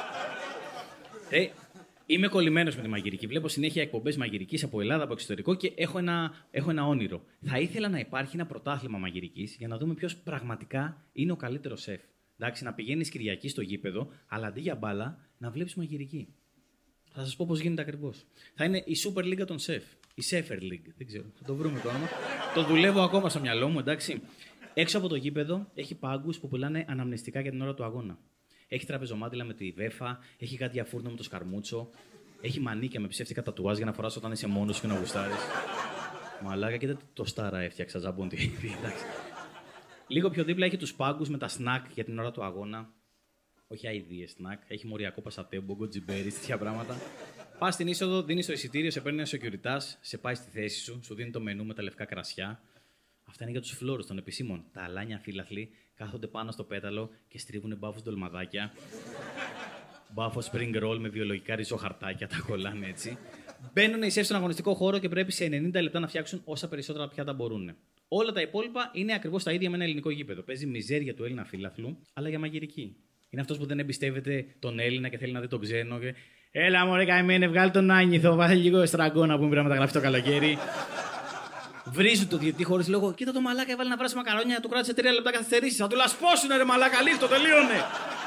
Ε, είμαι κολλημένος με τη μαγειρική. Βλέπω συνέχεια εκπομπές μαγειρικής από Ελλάδα, από εξωτερικό και έχω ένα, έχω ένα όνειρο. Θα ήθελα να υπάρχει ένα πρωτάθλημα μαγειρικής για να δούμε ποιος πραγματικά είναι ο καλύτερος σεφ. Εντάξει, να πηγαίνεις Κυριακή στο γήπεδο, αλλά αντί για μπάλα να βλέπεις μαγειρική. Θα σας πω πώς γίνεται ακριβώς. Θα είναι η Super League των σεφ. Η Sefer League. Δεν ξέρω, θα το βρούμε το όνομα. Το δουλεύω ακόμα στο μυαλό μου, εντάξει. Έξω από το γήπεδο έχει πάγκους που πουλάνε αναμνηστικά για την ώρα του αγώνα. Έχει τραπεζομάτιλα με τη βέφα, έχει κάτι για φούρνο με το σκαρμούτσο, έχει μανίκια με ψεύτικα τατουάζ για να φοράς όταν είσαι μόνος και να γουστάρεις. Μαλάκα, κοίτα το στάρα έφτιαξα, ζαμπόν τι εντάξει. Λίγο πιο δίπλα έχει τους πάγκους με τα σνακ για την ώρα του αγώνα. Όχι αηδίες σνακ, έχει μοριακό πασατέ, μπογκοτζιμπέρι, τέτοια πράγματα. Πας στην είσοδο, δίνεις το εισιτήριο, σε παίρνει ένα σεκιουριτάς, σε πάει στη θέση σου, σου δίνει το μενού με τα λευκά κρασιά. Αυτά είναι για τους φλόρους των επισήμων. Τα αλάνια φύλαθλοι κάθονται πάνω στο πέταλο και στρίβουν μπάφους ντολμαδάκια. Μπάφο spring roll με βιολογικά ριζοχαρτάκια, τα κολλάνε έτσι. Μπαίνουν οι σεφ στον αγωνιστικό χώρο και πρέπει σε ενενήντα λεπτά να φτιάξουν όσα περισσότερα πιάτα μπορούν. Όλα τα υπόλοιπα είναι ακριβώς τα ίδια με ένα ελληνικό γήπεδο. Παίζει μιζέρια του Έλληνα φύλαθλου, αλλά για μαγειρική. Είναι αυτός που δεν εμπιστεύεται τον Έλληνα και θέλει να δει τον ξένο. Και... Έλα, μωρέ, καημένε, βγάλει τον Άνηθο, βάλει λίγο στραγκόνα που μου πήρε να μεταγραφεί το καλοκαίρι. Βρίζουν το διαιτητή χωρίς λόγο. Κοίτα το μαλάκα, έβαλε να βράσει μακαρόνια, του κράτησε τρία λεπτά καθυστερήσεις. Θα του λασπώσουνε, ρε μαλάκα, λίχτο, τελείωνε.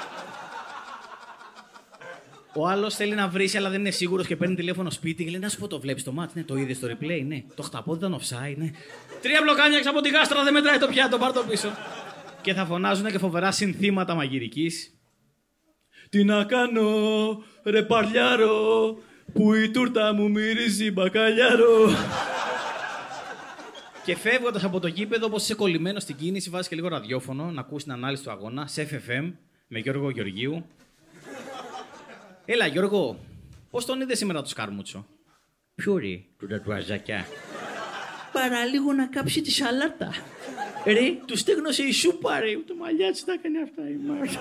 Ο άλλος θέλει να βρίσει, αλλά δεν είναι σίγουρος και παίρνει τηλέφωνο σπίτι και λέει: να σου πω, το βλέπεις το μάτι, ναι, το είδες στο replay, ναι. Το χταπόδι ήταν offside, ναι. Τρία μπλοκάνια από τη γάστρα, δεν μετράει το πιάτο, πάρ' το πίσω. Και θα φωνάζουν και φοβερά συνθήματα μαγειρικής. Τι να κάνω, ρε παρλιάρο, που η τούρτα μου μυρίζει μπακαλιάρο. Και φεύγοντας από το γήπεδο, όπως είσαι κολλημένος στην κίνηση, βάζεις και λίγο ραδιόφωνο να ακούσει την ανάλυση του αγώνα, σε εφ εφ εμ, με Γιώργο Γεωργίου. Έλα, Γιώργο, πώς τον είδε σήμερα το σκαρμούτσο? Ποιο ρε, του τατουαζάκια. Παραλίγο να κάψει τη σαλάτα. Ρε, του στέγνωσε η σούπα, ρε, το μαλλιά της τα έκανε αυτά η Μάρτα.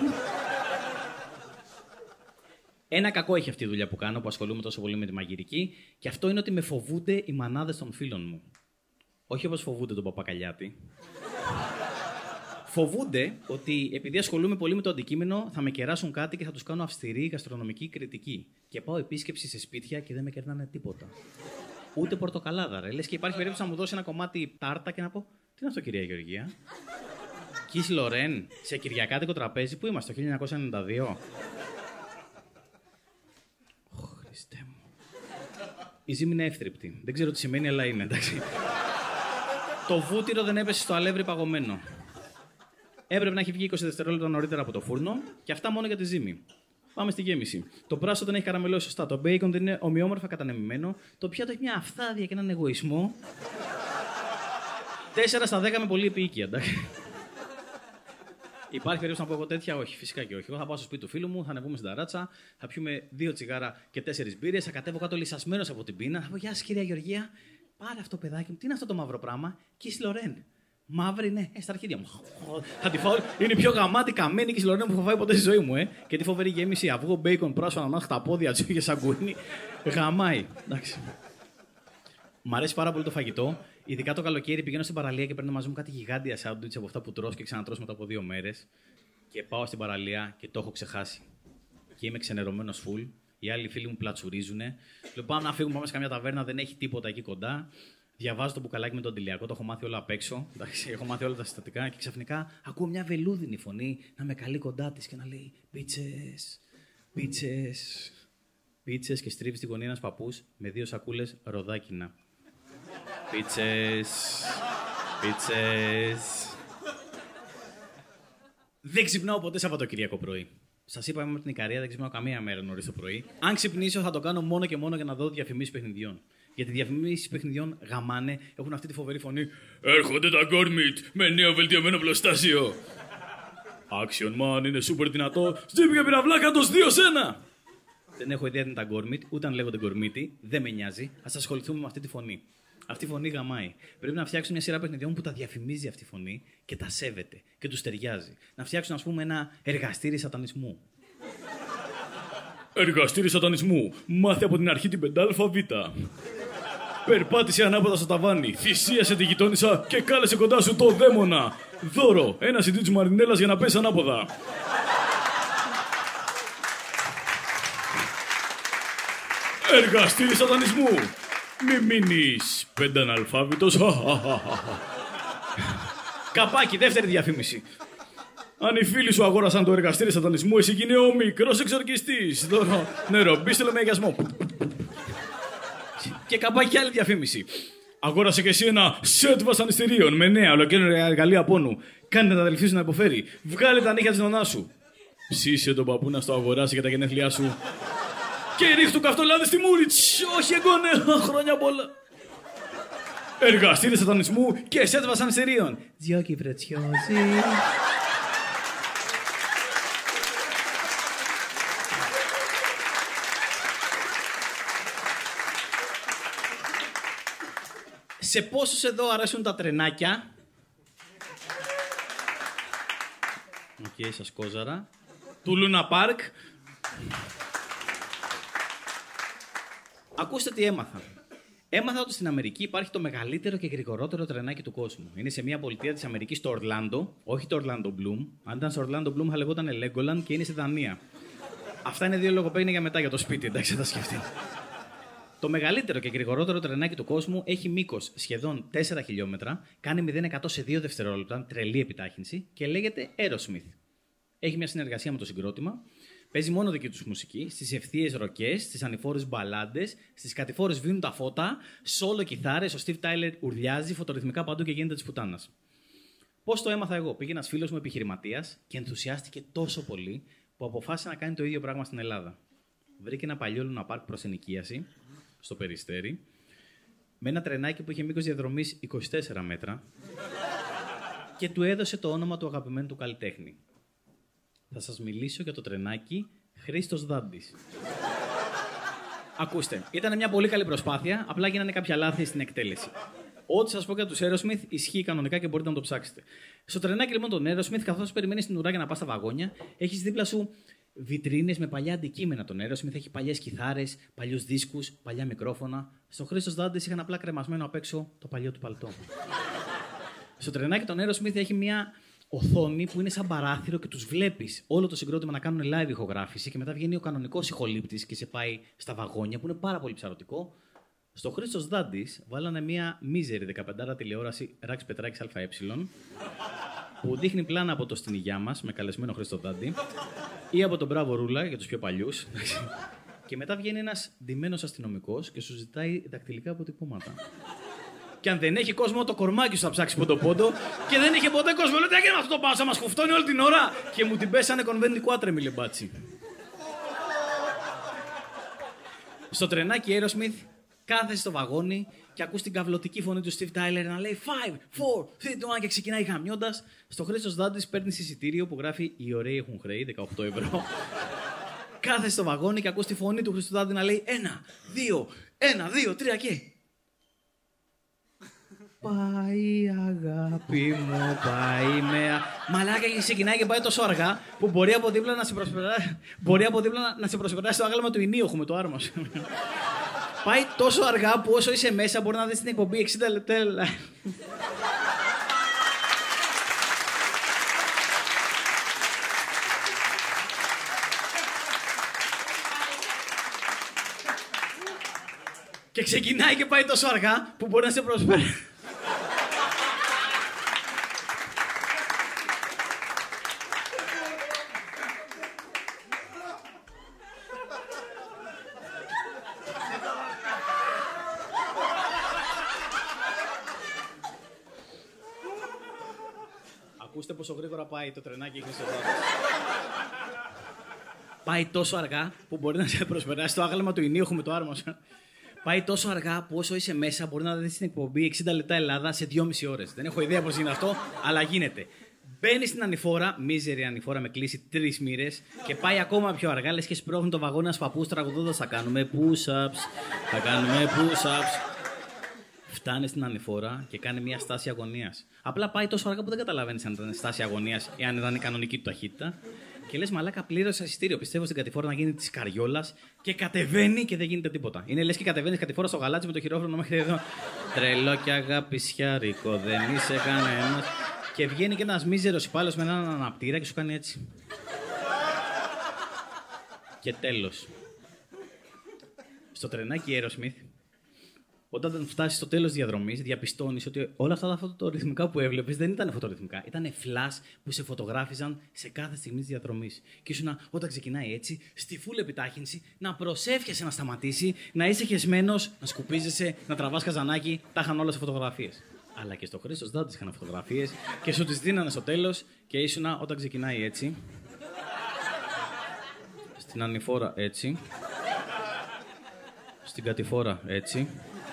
Ένα κακό έχει αυτή η δουλειά που κάνω, που ασχολούμαι τόσο πολύ με τη μαγειρική, και αυτό είναι ότι με φοβούνται οι μανάδες των φίλων μου. Όχι όπως φοβούνται τον Παπακαλιάτη. Φοβούνται ότι επειδή ασχολούμαι πολύ με το αντικείμενο, θα με κεράσουν κάτι και θα τους κάνω αυστηρή γαστρονομική κριτική. Και πάω επίσκεψη σε σπίτια και δεν με κερνάνε τίποτα. Ούτε πορτοκαλάδα, ρε. Λες και υπάρχει περίπτωση να μου δώσει ένα κομμάτι τάρτα και να πω: τι είναι αυτό, κυρία Γεωργία? Κις Λορέν, σε κυριακάτικο τραπέζι, πού είμαστε, το χίλια εννιακόσια ενενήντα δύο. Ω, Χριστέ μου. Η ζύμη είναι εύθρυπτη. Δεν ξέρω τι σημαίνει, αλλά είναι, εντάξει. Το βούτυρο δεν έπεσε στο αλεύρι παγωμένο. Έπρεπε να έχει βγει είκοσι δευτερόλεπτα νωρίτερα από το φούρνο και αυτά μόνο για τη ζύμη. Πάμε στη γέμιση. Το πράσο δεν έχει καραμελώσει σωστά. Το μπέικον δεν είναι ομοιόμορφα κατανεμημένο. Το πιάτο έχει μια αφθάδεια και έναν εγωισμό. τέσσερα στα δέκα με πολύ επίοικια, εντάξει. Υπάρχει περίπτωση να πω εγώ τέτοια? Όχι, φυσικά και όχι. Εγώ θα πάω στο σπίτι του φίλου μου, θα ανεβούμε στην ταράτσα, θα πιούμε δύο τσιγάρα και τέσσερις μπύρες, θα κατέβω κάτω λυσασμένος από την πείνα. Θα πω: γεια σας, κυρία Γεωργία. Πάρε αυτό, παιδάκι μου, τι είναι αυτό το μαύρο πράγμα. Και η Λορέν. Μαύρη, ναι, ε, στα αρχίδια μου. Θα τη φάω. Είναι η πιο γαμάτη καμένη και η Λορέν που έχω φάει ποτέ στη ζωή μου, ε. Και τι φοβερή γέμιση. Αυγό, μπέικον, πράσινο, ανάμεσα τα πόδια, τσου και σαγκούνι. Γαμάει. Εντάξει. Μ' αρέσει πάρα πολύ το φαγητό. Ειδικά το καλοκαίρι πηγαίνω στην παραλία και παίρνω μαζί μου κάτι γιγάντια σάντουιτς από αυτά που τρως και ξανατρως μετά από δύο μέρες. Και πάω στην παραλία και το έχω ξεχάσει. Και είμαι ξενερωμένος φουλ. Οι άλλοι φίλοι μου πλατσουρίζουνε. Λέω πάμε να φύγουμε, πάμε σε καμιά ταβέρνα, δεν έχει τίποτα εκεί κοντά. Διαβάζω το μπουκαλάκι με τον Τηλιακό, το έχω μάθει όλα απ' έξω. Εντάξει, έχω μάθει όλα τα συστατικά και ξαφνικά ακούω μια βελούδινη φωνή να με καλεί κοντά της και να λέει πίτσες, πίτσες, πίτσες και στρίβει στη γωνία ένας παππούς με δύο σακούλες ροδάκινα. Πίτσες, πίτσες. Δεν ξυπνάω ποτέ Σαββατοκυριακό πρωί. Σας είπα, είμαι από την Ικαρία, δεν ξυπνάω καμία μέρα νωρίς το πρωί. Αν ξυπνήσω, θα το κάνω μόνο και μόνο για να δω διαφημίσεις παιχνιδιών. Γιατί οι διαφημίσεις παιχνιδιών γαμάνε, έχουν αυτή τη φοβερή φωνή. Έρχονται τα Γκόρμιτ με νέο βελτιωμένο πλωστάσιο. Action Man είναι σούπερ δυνατό. Στύπη και πυραυλάκα το δύο ένα. Δεν έχω ιδέα τι είναι τα Γκόρμιτ, ούτε αν λέγονται Γκορμίτι, δεν με νοιάζει. Ας ασχοληθούμε με αυτή τη φωνή. Αυτή η φωνή γαμάει. Πρέπει να φτιάξουν μια σειρά παιχνιδιών που τα διαφημίζει αυτή η φωνή και τα σέβεται και τους ταιριάζει. Να φτιάξουν, ας πούμε, ένα εργαστήρι σατανισμού. Εργαστήρι σατανισμού. Μάθε από την αρχή την πεντάλφα Β. Περπάτησε ανάποδα στο ταβάνι. Θυσίασε τη γειτόνισσα και κάλεσε κοντά σου το δαίμονα. Δώρο. Ένα σιντί της Μαρινέλας για να πέσει ανάποδα. Εργαστήρι σατανισμού. Μη μείνεις πενταναλφάβητος. Καπάκι, δεύτερη διαφήμιση. Αν οι φίλοι σου αγόρασαν το εργαστήρι σατανισμού, εσύ είναι ο μικρός εξορκιστής. Δώρο, νερό, μπίστελο με αγιασμό. Και καπάκι άλλη διαφήμιση. Αγόρασε και εσύ ένα σετ βασανιστήριων με νέα ολοκαίρια εργαλεία πόνου. Κάνε τα αδελφή σου να υποφέρει. Βγάλε τα νύχια της νονάς σου. Ψήσε τον παππού να στο αγοράσει για τα γενέθλιά σου. Και ρίχτου του καυτολάδι στη μούρη. Όχι εγγόνε, χρόνια πολλά. Εργαστήρι σατανισμού και σετ βασανιστήριων. Τζιόκι βρετσιόζι. Σε πόσους εδώ αρέσουν τα τρενάκια? Οκ, okay, σας κόζαρα. Του Λούνα Πάρκ. Ακούστε τι έμαθα. Έμαθα ότι στην Αμερική υπάρχει το μεγαλύτερο και γρηγορότερο τρενάκι του κόσμου. Είναι σε μια πολιτεία της Αμερικής, το Ορλάντο. Όχι το Ορλάντο Μπλουμ. Αν ήταν στο Ορλάντο Μπλουμ θα λεγόταν Λέγκολαντ και είναι στη Δανία. Αυτά είναι δύο λογοπαίγνια για μετά για το σπίτι, εντάξει, θα τα σκεφτεί. Το μεγαλύτερο και γρηγορότερο τρενάκι του κόσμου έχει μήκος σχεδόν τέσσερα χιλιόμετρα, κάνει μηδέν εκατό σε δύο δευτερόλεπτα, τρελή επιτάχυνση και λέγεται Aerosmith. Έχει μια συνεργασία με το συγκρότημα, παίζει μόνο δική τους μουσική, στις ευθείες ροκές, στις ανηφόρες μπαλάντες, στις κατηφόρες βίνουν τα φώτα, σόλο κιθάρες, ο Steve Tyler ουρλιάζει φωτορυθμικά παντού και γίνεται της πουτάνας. Πώς το έμαθα εγώ? Πήγε ένας φίλος μου επιχειρηματίας και ενθουσιάστηκε τόσο πολύ που αποφάσισε να κάνει το ίδιο πράγμα στην Ελλάδα. Βρήκε ένα παλιό Λούνα Πάρκ προς ενοικίαση στο Περιστέρι, με ένα τρενάκι που είχε μήκος διαδρομής είκοσι τέσσερα μέτρα και του έδωσε το όνομα του αγαπημένου του καλλιτέχνη. Θα σας μιλήσω για το τρενάκι Χρήστος Δάντης. Ακούστε, ήταν μια πολύ καλή προσπάθεια, απλά γίνανε κάποια λάθη στην εκτέλεση. Ό,τι σας πω για τους Aerosmith ισχύει κανονικά και μπορείτε να το ψάξετε. Στο τρενάκι λοιπόν τον Aerosmith, καθώς περιμένεις την ουρά για να πας στα βαγόνια, έχεις δίπλα σου βιτρίνες με παλιά αντικείμενα τον Aerosmith, έχει παλιές κιθάρες, παλιούς δίσκους, παλιά μικρόφωνα. Στο Χρήστος Δάντης είχαν απλά κρεμασμένο απ' έξω το παλιό του παλτό. Στο τρενάκι τον Aerosmith έχει μια οθόνη που είναι σαν παράθυρο και τους βλέπεις όλο το συγκρότημα να κάνουν live ηχογράφηση και μετά βγαίνει ο κανονικός ηχολήπτης και σε πάει στα βαγόνια που είναι πάρα πολύ ψαρωτικό. Στο Χρήστος Δάντης βάλανε μια μίζερη δεκαπεντάρα τηλεόραση Ράξ Πετράκης ΑΕ που δείχνει πλάνα από το Στην Υγειά μας με καλεσμένο Χρήστο Δάντη ή από τον Μπράβο Ρούλα για τους πιο παλιούς. Και μετά βγαίνει ένας ντυμένος αστυνομικός και σου ζητάει δακτυλικά αποτυπώματα. Και αν δεν έχει κόσμο, το κορμάκι σου θα ψάξει πόντο-πόντο. Και δεν είχε ποτέ κόσμο. Λέω τι έγινε αυτό το πάσα, μας χουφτώνει όλη την ώρα. Και μου την πέσανε κονβέντι κουάτρε, μιλε μπάτσι. Στο τρενάκι Aerosmith κάθεσαι στο βαγόνι και ακούς την καυλωτική φωνή του Steve Tyler να λέει πέντε, τέσσερα, τρία, δύο και ξεκινάει γαμιώντας. Στο Χρήστος Δάντης παίρνει εισιτήριο που γράφει «Οι ωραίοι έχουν χρέη», δεκαοκτώ ευρώ. Κάθεσαι στο βαγόνι και ακούς τη φωνή του Χρήστου Δάντη να λέει ένα, δύο, ένα, δύο, τρία και... Πάει η αγάπη μου, πάει με... Μαλάκα, και ξεκινάει και πάει τόσο αργά που μπορεί από δίπλα να σε προσπεράσει, μπορεί από δίπλα να, να σε προσπεράσει το άγαλμα του Ινίωχου με το άρμος. Πάει τόσο αργά που όσο είσαι μέσα μπορεί να δεις την εκπομπή εξήντα λεπτά. Και ξεκινάει και πάει τόσο αργά που μπορεί να σε προσπεράσει. Ακούστε πόσο γρήγορα πάει το τρενάκι εκεί στο δρόμο. Πάει τόσο αργά που μπορεί να σε προσπεράσει το άγαλμα του Ινίωχου με το άρμος. Πάει τόσο αργά που όσο είσαι μέσα μπορεί να δεις την εκπομπή εξήντα λεπτά Ελλάδα σε δυόμιση ώρες. Δεν έχω ιδέα πώς γίνεται αυτό, αλλά γίνεται. Μπαίνει στην ανηφόρα, μίζερη ανηφόρα με κλείσει τρεις μοίρες και πάει ακόμα πιο αργά. Λες και σπρώχνει το βαγόνι ένας παππούς τραγουδώντας. Θα κάνουμε push-ups, θα κάνουμε push-ups. Φτάνει στην ανηφόρα και κάνει μια στάση αγωνίας. Απλά πάει τόσο αργά που δεν καταλαβαίνεις αν ήταν στάση αγωνίας ή αν ήταν η κανονική του ταχύτητα. Και λες, μαλάκα, πλήρωσα εισιτήριο. Πιστεύω στην κατηφόρα να γίνει τη καριόλα και κατεβαίνει και δεν γίνεται τίποτα. Είναι λες και κατεβαίνει κατηφόρα στο γαλάτσι με το χειρόφρονο μέχρι εδώ. Τρελό και αγαπησιάρικο, δεν είσαι κανένα. Και βγαίνει και ένας μίζερος υπάλληλος με έναν αναπτήρα και σου κάνει έτσι. Και τέλος. Στο τρενάκι Aerosmith, όταν φτάσει στο τέλος διαδρομής, διαπιστώνεις ότι όλα αυτά τα φωτορυθμικά που έβλεπες δεν ήταν φωτορυθμικά. Ήταν φλας που σε φωτογράφιζαν σε κάθε στιγμή της διαδρομής. Και ήσουν όταν ξεκινάει έτσι, στη φουλ επιτάχυνση, να προσεύχεσαι να σταματήσει, να είσαι χεσμένος, να σκουπίζεσαι, να τραβάς καζανάκι. Τα είχαν όλα σε φωτογραφίες. Αλλά και στο Χρήστος Δάντης είχαν φωτογραφίες και σου τις δίνανε στο τέλος και ήσουν όταν ξεκινάει έτσι. Στην ανηφόρα έτσι. Στην κατηφόρα έτσι.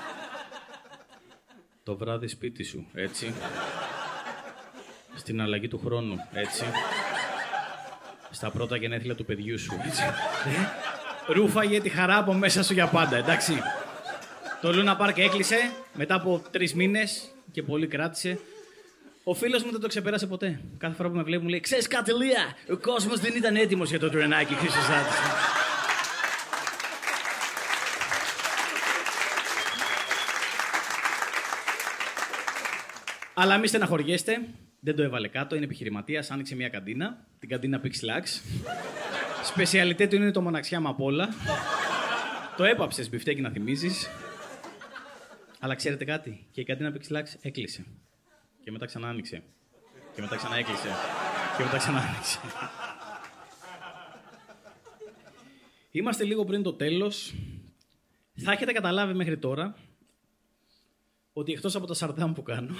Το βράδυ σπίτι σου, έτσι. Στην αλλαγή του χρόνου, έτσι. Στα πρώτα γενέθλια του παιδιού σου, έτσι. Ρούφαγε τη χαρά από μέσα σου για πάντα, εντάξει. Το Luna Park έκλεισε μετά από τρεις μήνες και πολύ κράτησε. Ο φίλος μου δεν το ξεπέρασε ποτέ. Κάθε φορά που με βλέπει μου λέει «Ξέρεις κάτι, Λία, ο κόσμος δεν ήταν έτοιμος για το τρενάκι Χρήστος Δάντης». Αλλά μη στεναχωριέστε, δεν το έβαλε κάτω, είναι επιχειρηματίας, άνοιξε μια καντίνα, την καντίνα Pixlax. Σπεσιαλιτέ του είναι το μοναξιά μου απ' όλα. Το έπαψες μπιφτέκι να θυμίζεις. Αλλά ξέρετε κάτι, και η καντίνα Pixlax έκλεισε. Και μετά ξανά άνοιξε. Και μετά ξανά έκλεισε. Και μετά ξανά άνοιξε. Είμαστε λίγο πριν το τέλος. Θα έχετε καταλάβει μέχρι τώρα ότι εκτός από τα σαρδάμ που κάνω,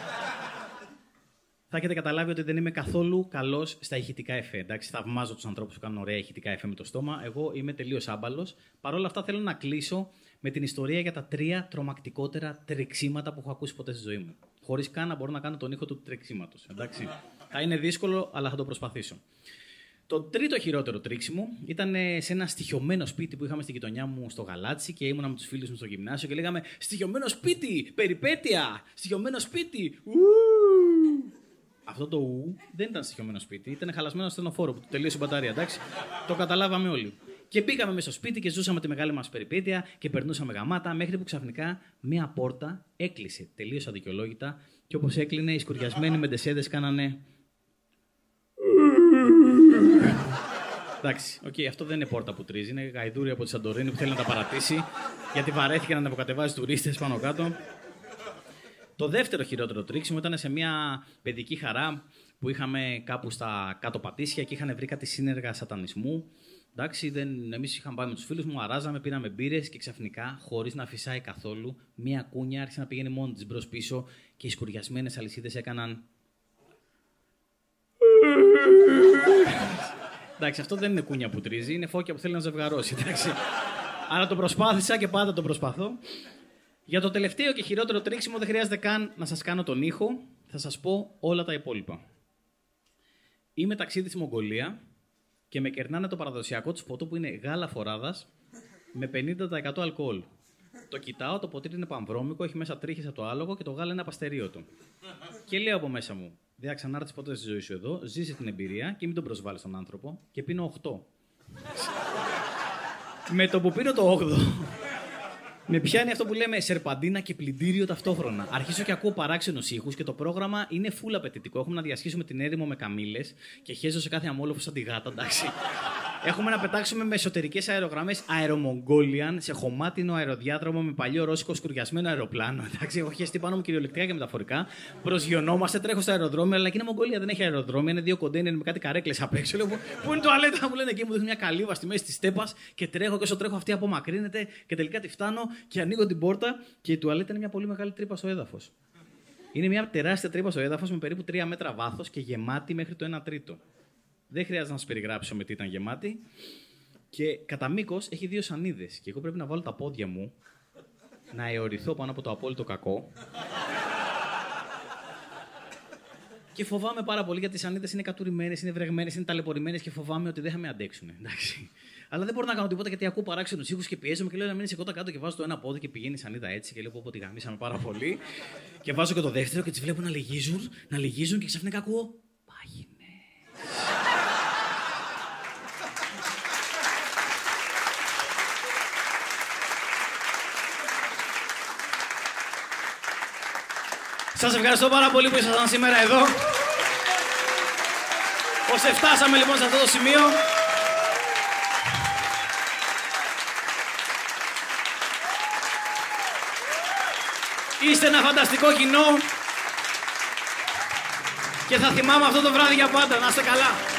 θα έχετε καταλάβει ότι δεν είμαι καθόλου καλός στα ηχητικά εφέ. Εντάξει, θαυμάζω τους ανθρώπους που κάνουν ωραία ηχητικά εφέ με το στόμα. Εγώ είμαι τελείως άμπαλος. Παρ' όλα αυτά θέλω να κλείσω με την ιστορία για τα τρία τρομακτικότερα τρεξίματα που έχω ακούσει ποτέ στη ζωή μου. Χωρίς καν να μπορώ να κάνω τον ήχο του τρεξίματος. Εντάξει. Θα είναι δύσκολο, αλλά θα το προσπαθήσω. Το τρίτο χειρότερο τρίξιμο ήταν σε ένα στοιχειωμένο σπίτι που είχαμε στη γειτονιά μου στο Γαλάτσι και ήμουνα με τους φίλους μου στο γυμνάσιο και λέγαμε «Στοιχειωμένο σπίτι! Περιπέτεια! Στοιχειωμένο σπίτι! Ου!» Αυτό το ου δεν ήταν στοιχειωμένο σπίτι, ήταν χαλασμένο στενοφόρο που του τελείωσε η μπαταρία, εντάξει. Το καταλάβαμε όλοι. Και μπήκαμε μέσα στο σπίτι και ζούσαμε τη μεγάλη μας περιπέτεια και περνούσαμε γαμάτα μέχρι που ξαφνικά μία πόρτα έκλεισε τελείως αδικαιολόγητα και όπως έκλεινε οι σκουριασμένοι μεντεσέδες κάνανε. Εντάξει, okay, αυτό δεν είναι πόρτα που τρίζει, είναι γαϊδούρι από τη Σαντορίνη που θέλει να τα παρατήσει γιατί βαρέθηκε να ανεβοκατεβάζει τουρίστες πάνω κάτω. Το δεύτερο χειρότερο τρίξιμο ήταν σε μια παιδική χαρά που είχαμε κάπου στα κάτω Πατήσια και είχαν βρει κάτι σύνεργα σατανισμού. Εντάξει, δεν... εμείς είχαμε πάει με τους φίλους μου, αράζαμε, πήραμε μπύρες και ξαφνικά, χωρίς να φυσάει καθόλου, μια κούνια άρχισε να πηγαίνει μόνη της μπρος-πίσω και οι σκουριασμένες αλυσίδες έκαναν. Εντάξει, αυτό δεν είναι κούνια που τρίζει, είναι φώκια που θέλει να ζευγαρώσει. Εντάξει. Άρα το προσπάθησα και πάντα το προσπαθώ. Για το τελευταίο και χειρότερο τρίξιμο δεν χρειάζεται καν να σας κάνω τον ήχο, θα σας πω όλα τα υπόλοιπα. Είμαι ταξίδι στη Μογγολία και με κερνάνε το παραδοσιακό του ποτό που είναι γάλα φοράδας με πενήντα τοις εκατό αλκοόλ. Το κοιτάω, το ποτήρι είναι πανβρώμικο, έχει μέσα τρίχες από το άλογο και το γάλα είναι απαστερίωτο. Και λέω από μέσα μου: δεν θα ξανάρθεις ποτέ στη ζωή σου εδώ, ζήσε την εμπειρία και μην τον προσβάλλεις τον άνθρωπο. Και πίνω οκτώ. Με το που πίνω το όγδοο, με πιάνει αυτό που λέμε σερπαντίνα και πλυντήριο ταυτόχρονα. Αρχίζω και ακούω παράξενους ήχους και το πρόγραμμα είναι full απαιτητικό. Έχουμε να διασχίσουμε την έρημο με καμήλες και χέζω σε κάθε αμόλοφο σαν τη γάτα, εντάξει. Έχουμε να πετάξουμε με εσωτερικές αερογραμμές αερομογγόλιαν σε χωμάτινο αεροδιάδρομο με παλιό ρώσικο σκουριασμένο αεροπλάνο. Εντάξει, έχω χεστεί πάνω μου κυριολεκτικά και μεταφορικά. Προσγειωνόμαστε, τρέχω στο αεροδρόμιο, αλλά εκείνη η Μογγόλια δεν έχει αεροδρόμιο. Είναι δύο κοντέινερ με κάτι καρέκλες απ' έξω. Λέω: πού είναι το αλέτα, μου λένε εκεί, μου δείχνουν μια καλύβα στη μέση τη στέπα και τρέχω και όσο τρέχω αυτή απομακρύνεται και τελικά τη φτάνω και ανοίγω την πόρτα και η τουαλέτα είναι μια πολύ μεγάλη τρύπα στο έδαφος. Είναι μια τεράστια τρύπα στο έδαφος με περίπου τρία μέτρα βάθος και γεμάτη μέχρι το ένα τρίτο. Δεν χρειάζεται να σας περιγράψω με τι ήταν γεμάτη. Και κατά μήκος έχει δύο σανίδες. Και εγώ πρέπει να βάλω τα πόδια μου να αιωρηθώ πάνω από το απόλυτο κακό. Και φοβάμαι πάρα πολύ γιατί οι σανίδες είναι κατουρημένες, είναι βρεγμένες, είναι ταλαιπωρημένες και φοβάμαι ότι δεν θα με αντέξουν. Εντάξει. Αλλά δεν μπορώ να κάνω τίποτα γιατί ακούω παράξενους ήχους και πιέζομαι και λέω να μείνεις εγώ τα κάτω και βάζω το ένα πόδι και πηγαίνει η σανίδα έτσι. Και λέω πω τη γαμίσαμε πάρα πολύ. Και βάζω και το δεύτερο και τις βλέπω να λυγίζουν, να λυγίζουν και ξαφνικά ακούω. Πάγινε. Σας ευχαριστώ πάρα πολύ που ήσασταν σήμερα εδώ. Ως φτάσαμε λοιπόν σε αυτό το σημείο. Είστε ένα φανταστικό κοινό και θα θυμάμαι αυτό το βράδυ για πάντα. Να είστε καλά.